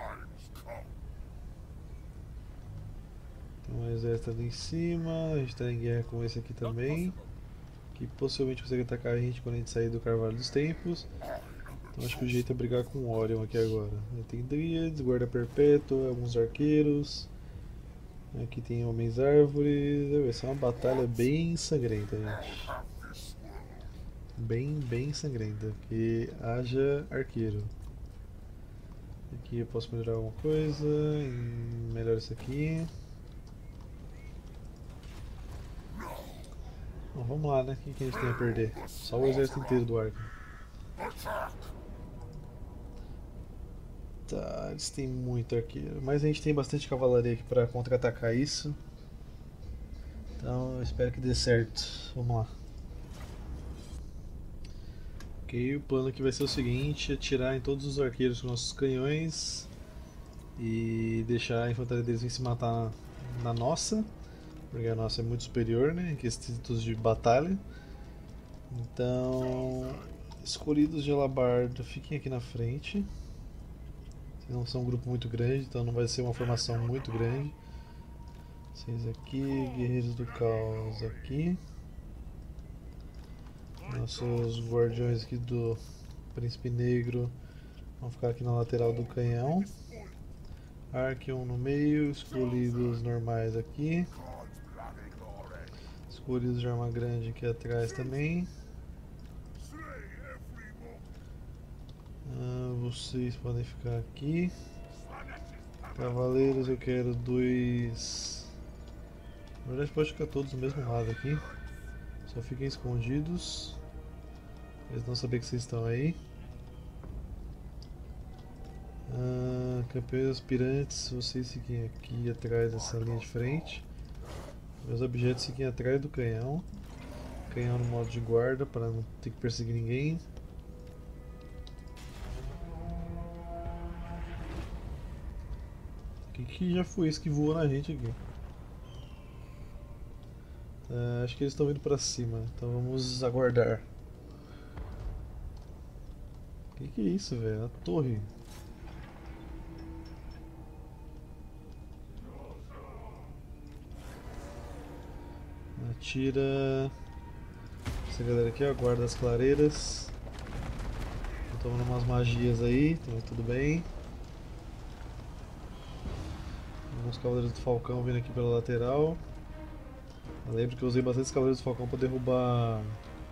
Tem um exército ali em cima. A gente está em guerra com esse aqui também. Que possivelmente consegue atacar a gente quando a gente sair do Carvalho dos Tempos. Então acho que o jeito é brigar com o Orion aqui agora. Tem Dríades, Guarda Perpétua, alguns arqueiros. Aqui tem Homens Árvores. Vai ser uma batalha bem sangrenta, gente. Bem, bem sangrenta. Que haja arqueiro. Aqui eu posso melhorar alguma coisa. Melhor isso aqui. Bom, vamos lá, né? O que a gente tem a perder? Só o exército inteiro do arco. Tá, eles têm muito arqueiro. Mas a gente tem bastante cavalaria aqui pra contra-atacar isso. Então eu espero que dê certo. Vamos lá. Ok, o plano aqui vai ser o seguinte: atirar em todos os arqueiros com nossos canhões e deixar a infantaria deles vir se matar na nossa, porque a nossa é muito superior, né, em quesitos de batalha. Então, escolhidos de alabarda, fiquem aqui na frente. Vocês não são um grupo muito grande, então não vai ser uma formação muito grande. Vocês aqui, guerreiros do caos aqui. Nossos guardiões aqui do Príncipe Negro vão ficar aqui na lateral do canhão. Archeon no meio, escolhidos normais aqui. Escolhidos de arma grande aqui atrás também. Ah, vocês podem ficar aqui. Cavaleiros eu quero dois. Na verdade pode ficar todos do mesmo lado aqui. Só fiquem escondidos. Eles não sabem que vocês estão aí. Ah, campeões aspirantes, vocês fiquem aqui atrás dessa linha de frente. Meus objetos fiquem atrás do canhão. Canhão no modo de guarda para não ter que perseguir ninguém. O que, que já foi isso que voou na gente aqui? Ah, acho que eles estão vindo para cima, então vamos aguardar. Que que é isso, velho? A torre. Atira. Essa galera aqui, ó, guarda as clareiras. Tô tomando umas magias aí, então tudo bem. Alguns cavaleiros do Falcão vindo aqui pela lateral. Eu lembro que eu usei bastante cavaleiros do Falcão para derrubar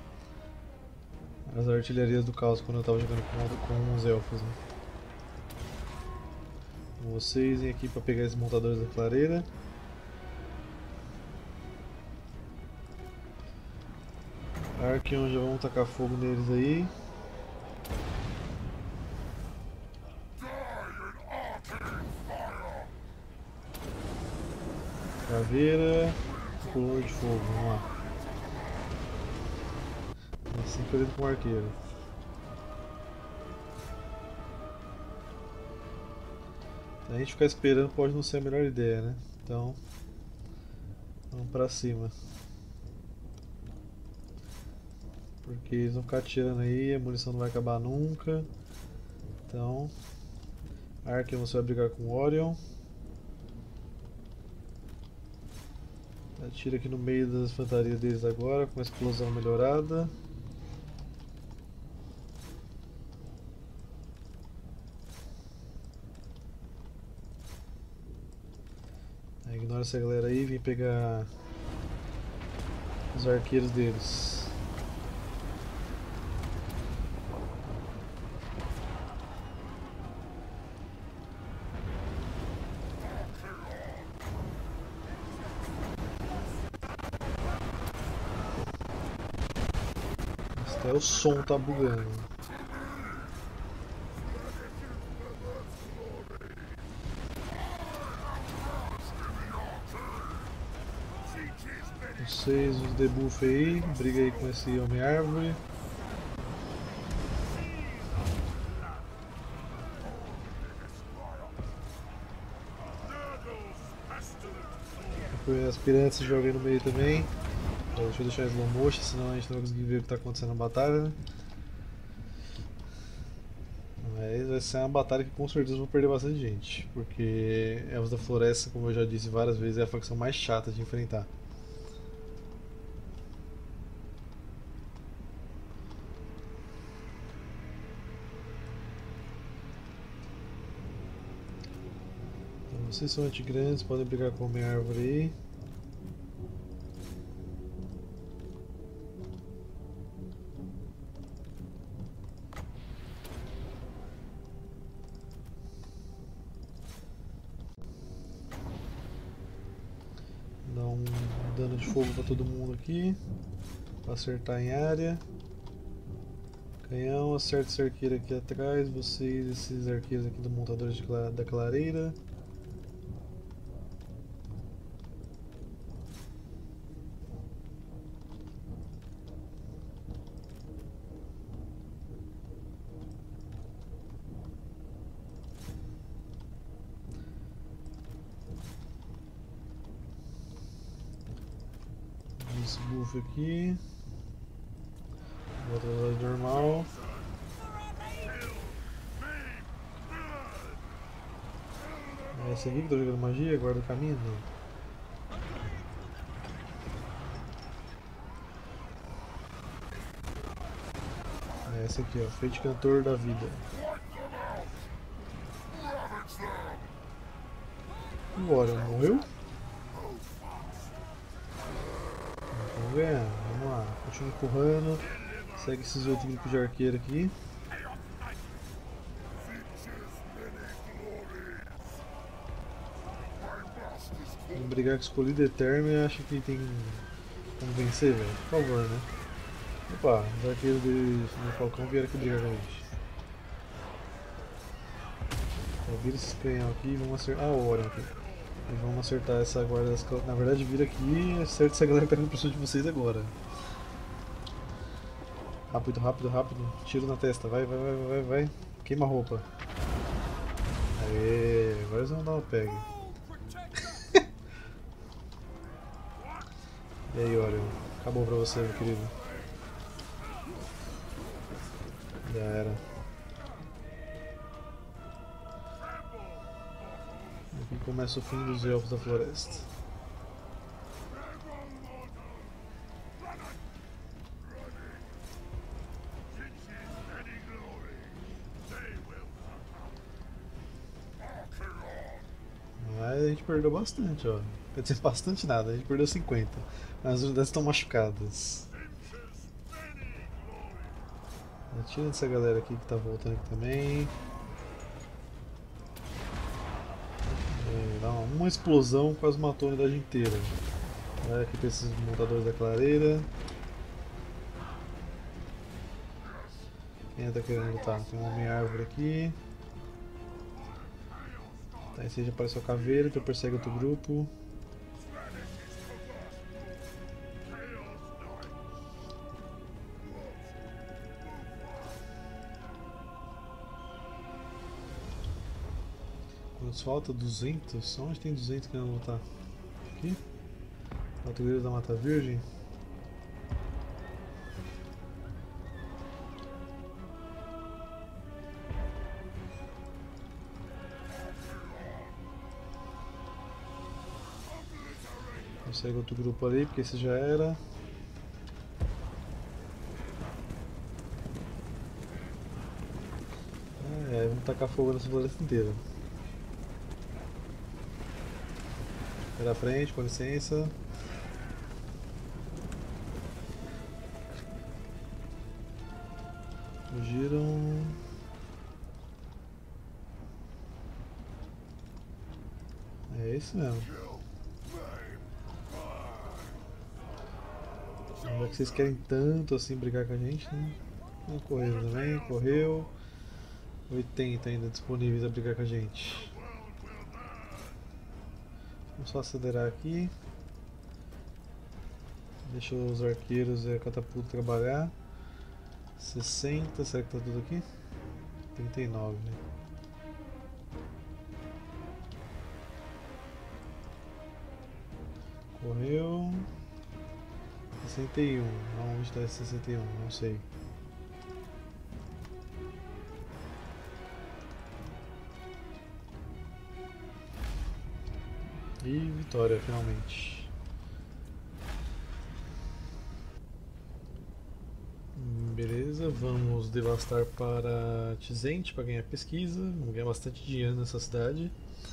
as artilharias do caos quando eu estava jogando com, com os elfos, né? Vocês vêm aqui para pegar esses montadores da clareira. Archeon, já vamos tacar fogo neles aí. Caveira, coluna de fogo, vamos lá. Assim fazendo com o arqueiro. A gente ficar esperando pode não ser a melhor ideia, né? Então, vamos pra cima. Porque eles vão ficar atirando aí, a munição não vai acabar nunca. Então, Archeon você vai brigar com o Orion. Atira aqui no meio das infantarias deles agora, com a explosão melhorada. Ignora essa galera aí, vem pegar os arqueiros deles. Até o som tá bugando. Vocês, os debuff aí, briga aí com esse Homem-Árvore. Aspirantes joguem no meio também. Então, deixa eu deixar em slow motion, senão a gente não vai conseguir ver o que está acontecendo na batalha, né? Mas vai ser uma batalha que com certeza vou perder bastante gente, porque Elfos da Floresta, como eu já disse várias vezes, é a facção mais chata de enfrentar. Então, vocês são antigrandes, podem brigar com a minha árvore aí. Dá um dano de fogo para todo mundo aqui, para acertar em área. Canhão, acerta esse arqueiro aqui atrás, vocês, esses arqueiros aqui do montador de cla da clareira. Esse buff aqui. Volta ao normal. É esse aqui que tá jogando magia, guarda o caminho? Não. É esse aqui, ó, Feito Cantor da Vida. O Orion morreu? Vamos ganhar, vamos lá, continua empurrando. Segue esses outros grupos de arqueiro aqui. Vamos brigar com escolhido eterno e acha que tem como vencer, velho? Por favor, né? Opa, os arqueiros do Falcão vieram aqui brigar com a gente. Então, vira esses canhão aqui e vamos acertar. Ah, o Orion aqui. E vamos acertar essa guarda das... Na verdade, vira aqui e acerta essa galera que tá vindo pro sul de vocês agora. Rápido, rápido, rápido. Tiro na testa. Vai, vai, vai, vai, vai. Queima a roupa. Aê, agora eles vão dar uma pega. E aí, Orion. Acabou pra você, meu querido. Já era. Aqui começa o fim dos Elfos da Floresta. Mas a gente perdeu bastante, ó. Quer dizer, bastante nada, a gente perdeu cinquenta. Mas as unidades estão machucadas. Tira essa galera aqui que tá voltando aqui também. É, dá uma, uma explosão, quase matou a unidade inteira. Vai aqui pra esses montadores da clareira. Quem tá querendo lutar? Tem um homem-árvore aqui. Tá, esse aí já apareceu a caveira, então persegue outro grupo. Quantos falta? duzentos? Onde tem duzentos querendo lutar? Aqui? Patrulheiro da Mata Virgem? Segue outro grupo ali, porque esse já era. É, vamos tacar fogo nessa floresta inteira. Pela frente, com licença. Fugiram. É isso mesmo. Já que vocês querem tanto assim brigar com a gente, né? Não correram também, correu. oitenta ainda disponíveis a brigar com a gente. Vamos só acelerar aqui. Deixa os arqueiros e a catapulta trabalhar. sessenta, será que tá tudo aqui? trinta e nove. Correu. sessenta e um. Aonde está esse sessenta e um? Não sei. E vitória, finalmente. Beleza, vamos devastar para Tizente para ganhar pesquisa. Vamos ganhar bastante dinheiro nessa cidade.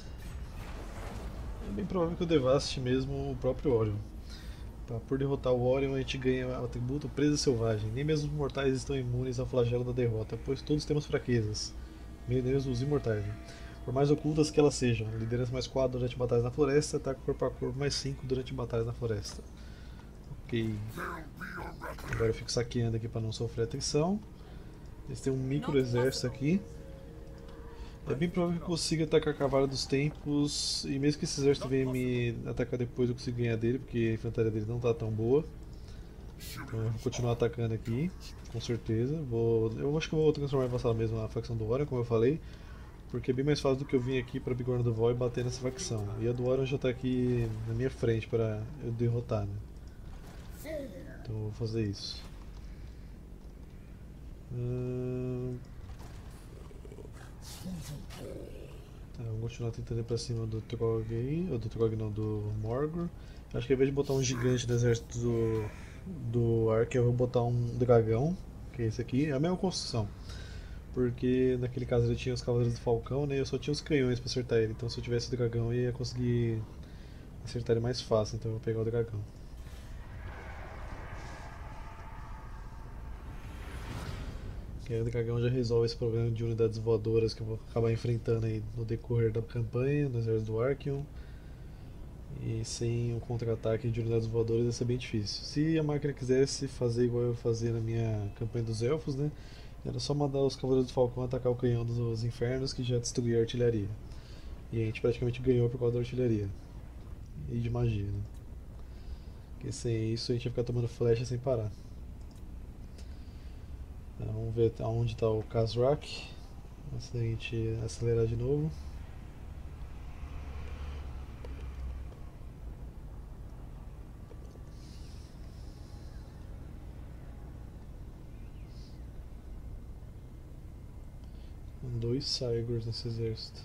É bem provável que eu devaste mesmo o próprio Orion. Tá, por derrotar o Orion, a gente ganha o atributo Presa Selvagem. Nem mesmo os mortais estão imunes ao flagelo da derrota, pois todos temos fraquezas, mesmo os imortais. Né? Por mais ocultas que elas sejam, liderança mais quatro durante batalhas na floresta, ataque corpo a corpo mais cinco durante batalhas na floresta. Ok. Agora eu fico saqueando aqui para não sofrer atenção. Eles têm um micro exército aqui. É bem provável que eu consiga atacar a Cavalo dos Tempos, e mesmo que esse exército venha me atacar depois, eu consigo ganhar dele, porque a infantaria dele não está tão boa. Então eu vou continuar atacando aqui, com certeza. Vou, eu acho que eu vou transformar em vassalo mesmo a facção do Orion, como eu falei, porque é bem mais fácil do que eu vir aqui para Bigorna do Vol e bater nessa facção. E a do Orion já está aqui na minha frente para eu derrotar, né? Então eu vou fazer isso. Hum... Tá, vamos continuar tentando ir pra cima do Trog aí, ou do Trog não, do Morgor. Acho que ao invés de botar um gigante no exército do, do Ark, eu vou botar um dragão, que é esse aqui, é a mesma construção. Porque naquele caso ele tinha os Cavaleiros do Falcão, né? Eu só tinha os canhões pra acertar ele, então se eu tivesse o dragão eu ia conseguir acertar ele mais fácil, então eu vou pegar o dragão. Que aí o dragão já resolve esse problema de unidades voadoras que eu vou acabar enfrentando aí no decorrer da campanha, no exército do Arkion. E sem um contra-ataque de unidades voadoras ia ser bem difícil. Se a máquina quisesse fazer igual eu fazia na minha campanha dos elfos, né? Era só mandar os Cavaleiros do Falcão atacar o canhão dos infernos que já destruía a artilharia. E a gente praticamente ganhou por causa da artilharia. E de magia, né? Porque sem isso a gente ia ficar tomando flecha sem parar. Então, vamos ver aonde está o Khazrak. Antes da gente acelerar de novo. Com dois Cygors nesse exército.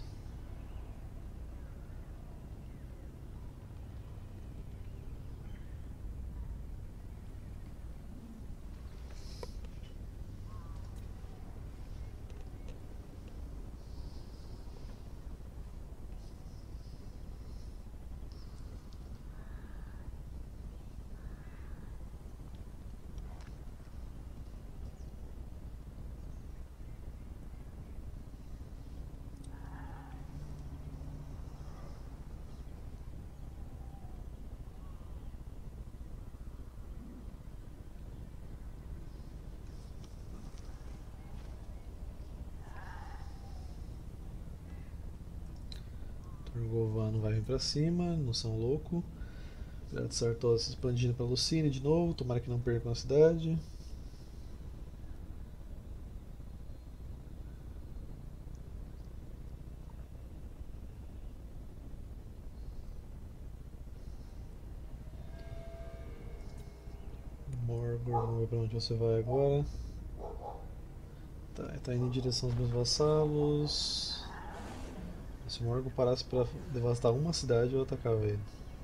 Turgovano vai vir pra cima, não são louco. Pirata Sartosa se expandindo pra Lucine de novo, tomara que não percam a cidade. Morgor, vamos ver pra onde você vai agora. Tá, tá indo em direção aos meus vassalos. Se o Morgor parasse pra devastar uma cidade, eu atacava ele.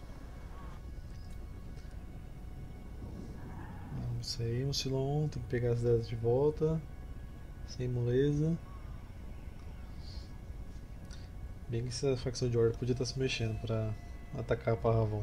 Isso aí, Mucilon, tem que pegar as cidades de volta. Sem moleza. Bem que essa facção de Horda podia estar se mexendo pra atacar a Parravon.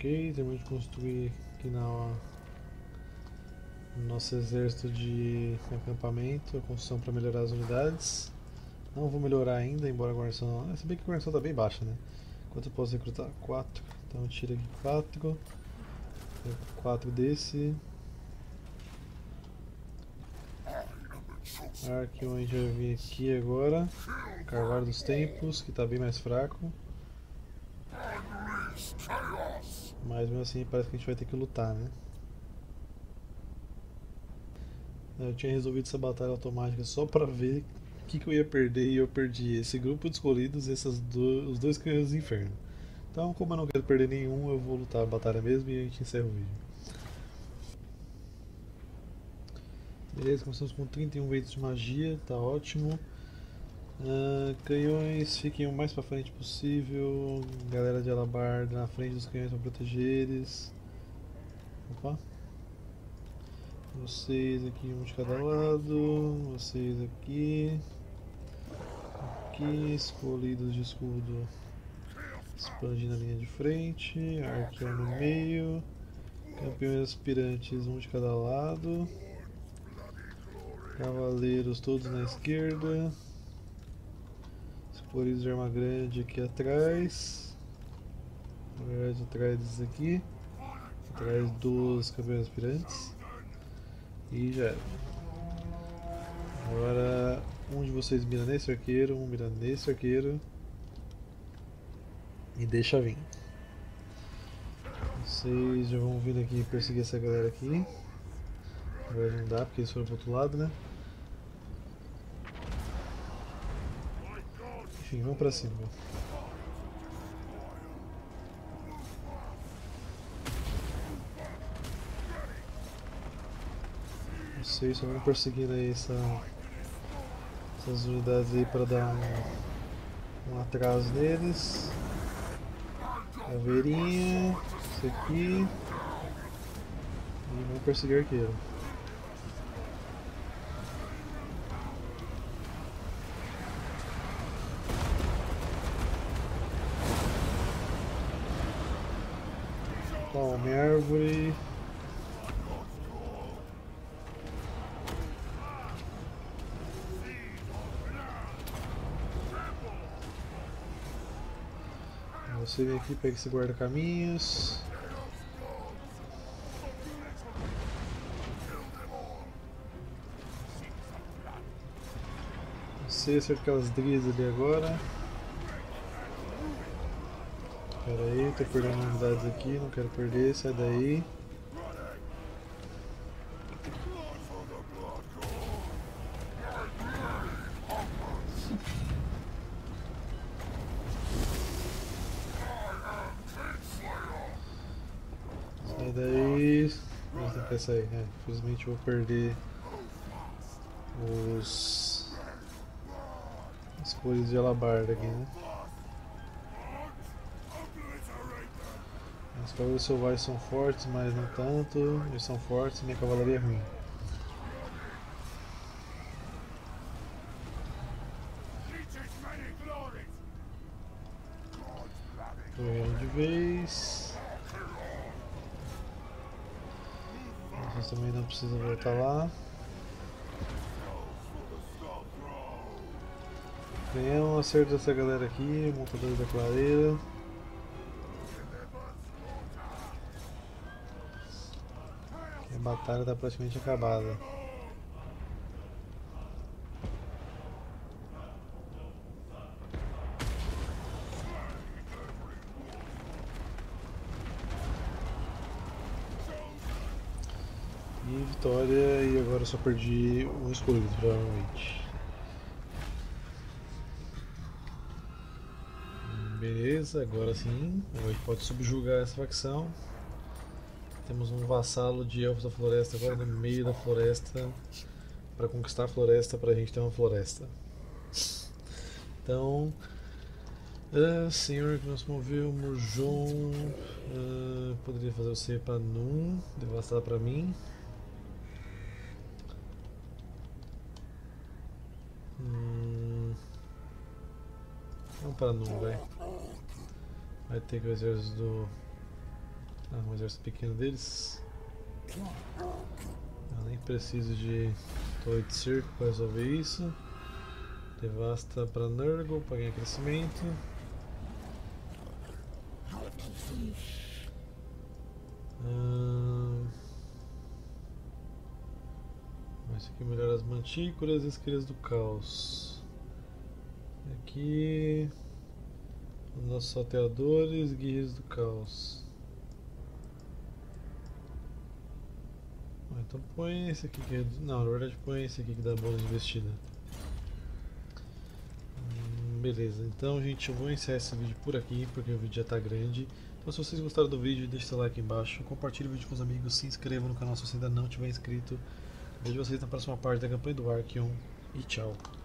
Ok, temos de construir aqui na no nosso exército de acampamento, a construção para melhorar as unidades. Não vou melhorar ainda, embora a guarnição... Se bem que a guarnição está bem baixa, né? Quanto eu posso recrutar? quatro. Então tira aqui quatro. quatro desse. Arquion a gente vai vir aqui agora. Carvalho dos Tempos, que está bem mais fraco. Mas mesmo assim parece que a gente vai ter que lutar, né? Eu tinha resolvido essa batalha automática só pra ver o que, que eu ia perder e eu perdi esse grupo de escolhidos e essas do, os dois canhões do inferno. Então, como eu não quero perder nenhum, eu vou lutar a batalha mesmo e a gente encerra o vídeo. Beleza, começamos com trinta e um veitos de magia, tá ótimo. Uh, canhões, fiquem o mais pra frente possível. Galera de alabarda na frente dos canhões pra proteger eles. Opa. Vocês aqui, um de cada lado. Vocês aqui. Aqui, escolhidos de escudo. Expandindo a linha de frente. Arqueão no meio. Campeões aspirantes, um de cada lado. Cavaleiros todos na esquerda. Escolhidos de arma grande aqui atrás. Na verdade, atrás desses aqui. Atrás dos campeões aspirantes. E já era. Agora um de vocês mira nesse arqueiro, um mira nesse arqueiro. E deixa vir. Vocês já vão vir aqui perseguir essa galera aqui. Agora não dá porque eles foram pro outro lado, né? Enfim, vamos pra cima. Vocês só vão perseguindo aí essa, essas unidades aí para dar um, um atraso neles. Caveirinha, isso aqui. E vamos perseguir arqueiro. Tome árvore. Você vem aqui, pega esse guarda-caminhos. Você acerta aquelas drias ali agora. Pera aí, tô perdendo unidades aqui, não quero perder, sai daí. Sai daí. Mas não quer sair, né? Infelizmente eu vou perder os escolhas de alabarda aqui, né? Os cavaleiros selvagens são fortes, mas não tanto. Eles são fortes e minha cavalaria é ruim. Correndo de vez. Vocês também não precisam voltar lá. Ganhamos um acerto dessa galera aqui, montadores da clareira. A batalha está praticamente acabada. E vitória, e agora eu só perdi um escolhido, provavelmente. Beleza, agora sim, a gente pode subjugar essa facção. Temos um vassalo de Elfos da Floresta agora no meio da floresta para conquistar a floresta, para a gente ter uma floresta. Então, uh, senhor que nos moveu, Murjon, uh, poderia fazer você para Num, devastar para mim. Hum, vamos para Num, vai. Vai ter que o exército do Ah, um exército pequeno deles. Eu nem preciso de torre de cerco para resolver isso. Devasta para Nurgle para ganhar crescimento. Hum... Esse aqui melhora as mantícoras e as crias do caos. Aqui os nossos salteadores, guerreiros do caos. Então põe esse aqui que é... Não, na verdade põe esse aqui que dá bônus de investida. Hum, beleza, então gente, eu vou encerrar esse vídeo por aqui porque o vídeo já está grande. Então se vocês gostaram do vídeo, deixe seu like aí embaixo, compartilhe o vídeo com os amigos, se inscreva no canal se você ainda não tiver inscrito. Vejo vocês na próxima parte da campanha do Arceus e tchau.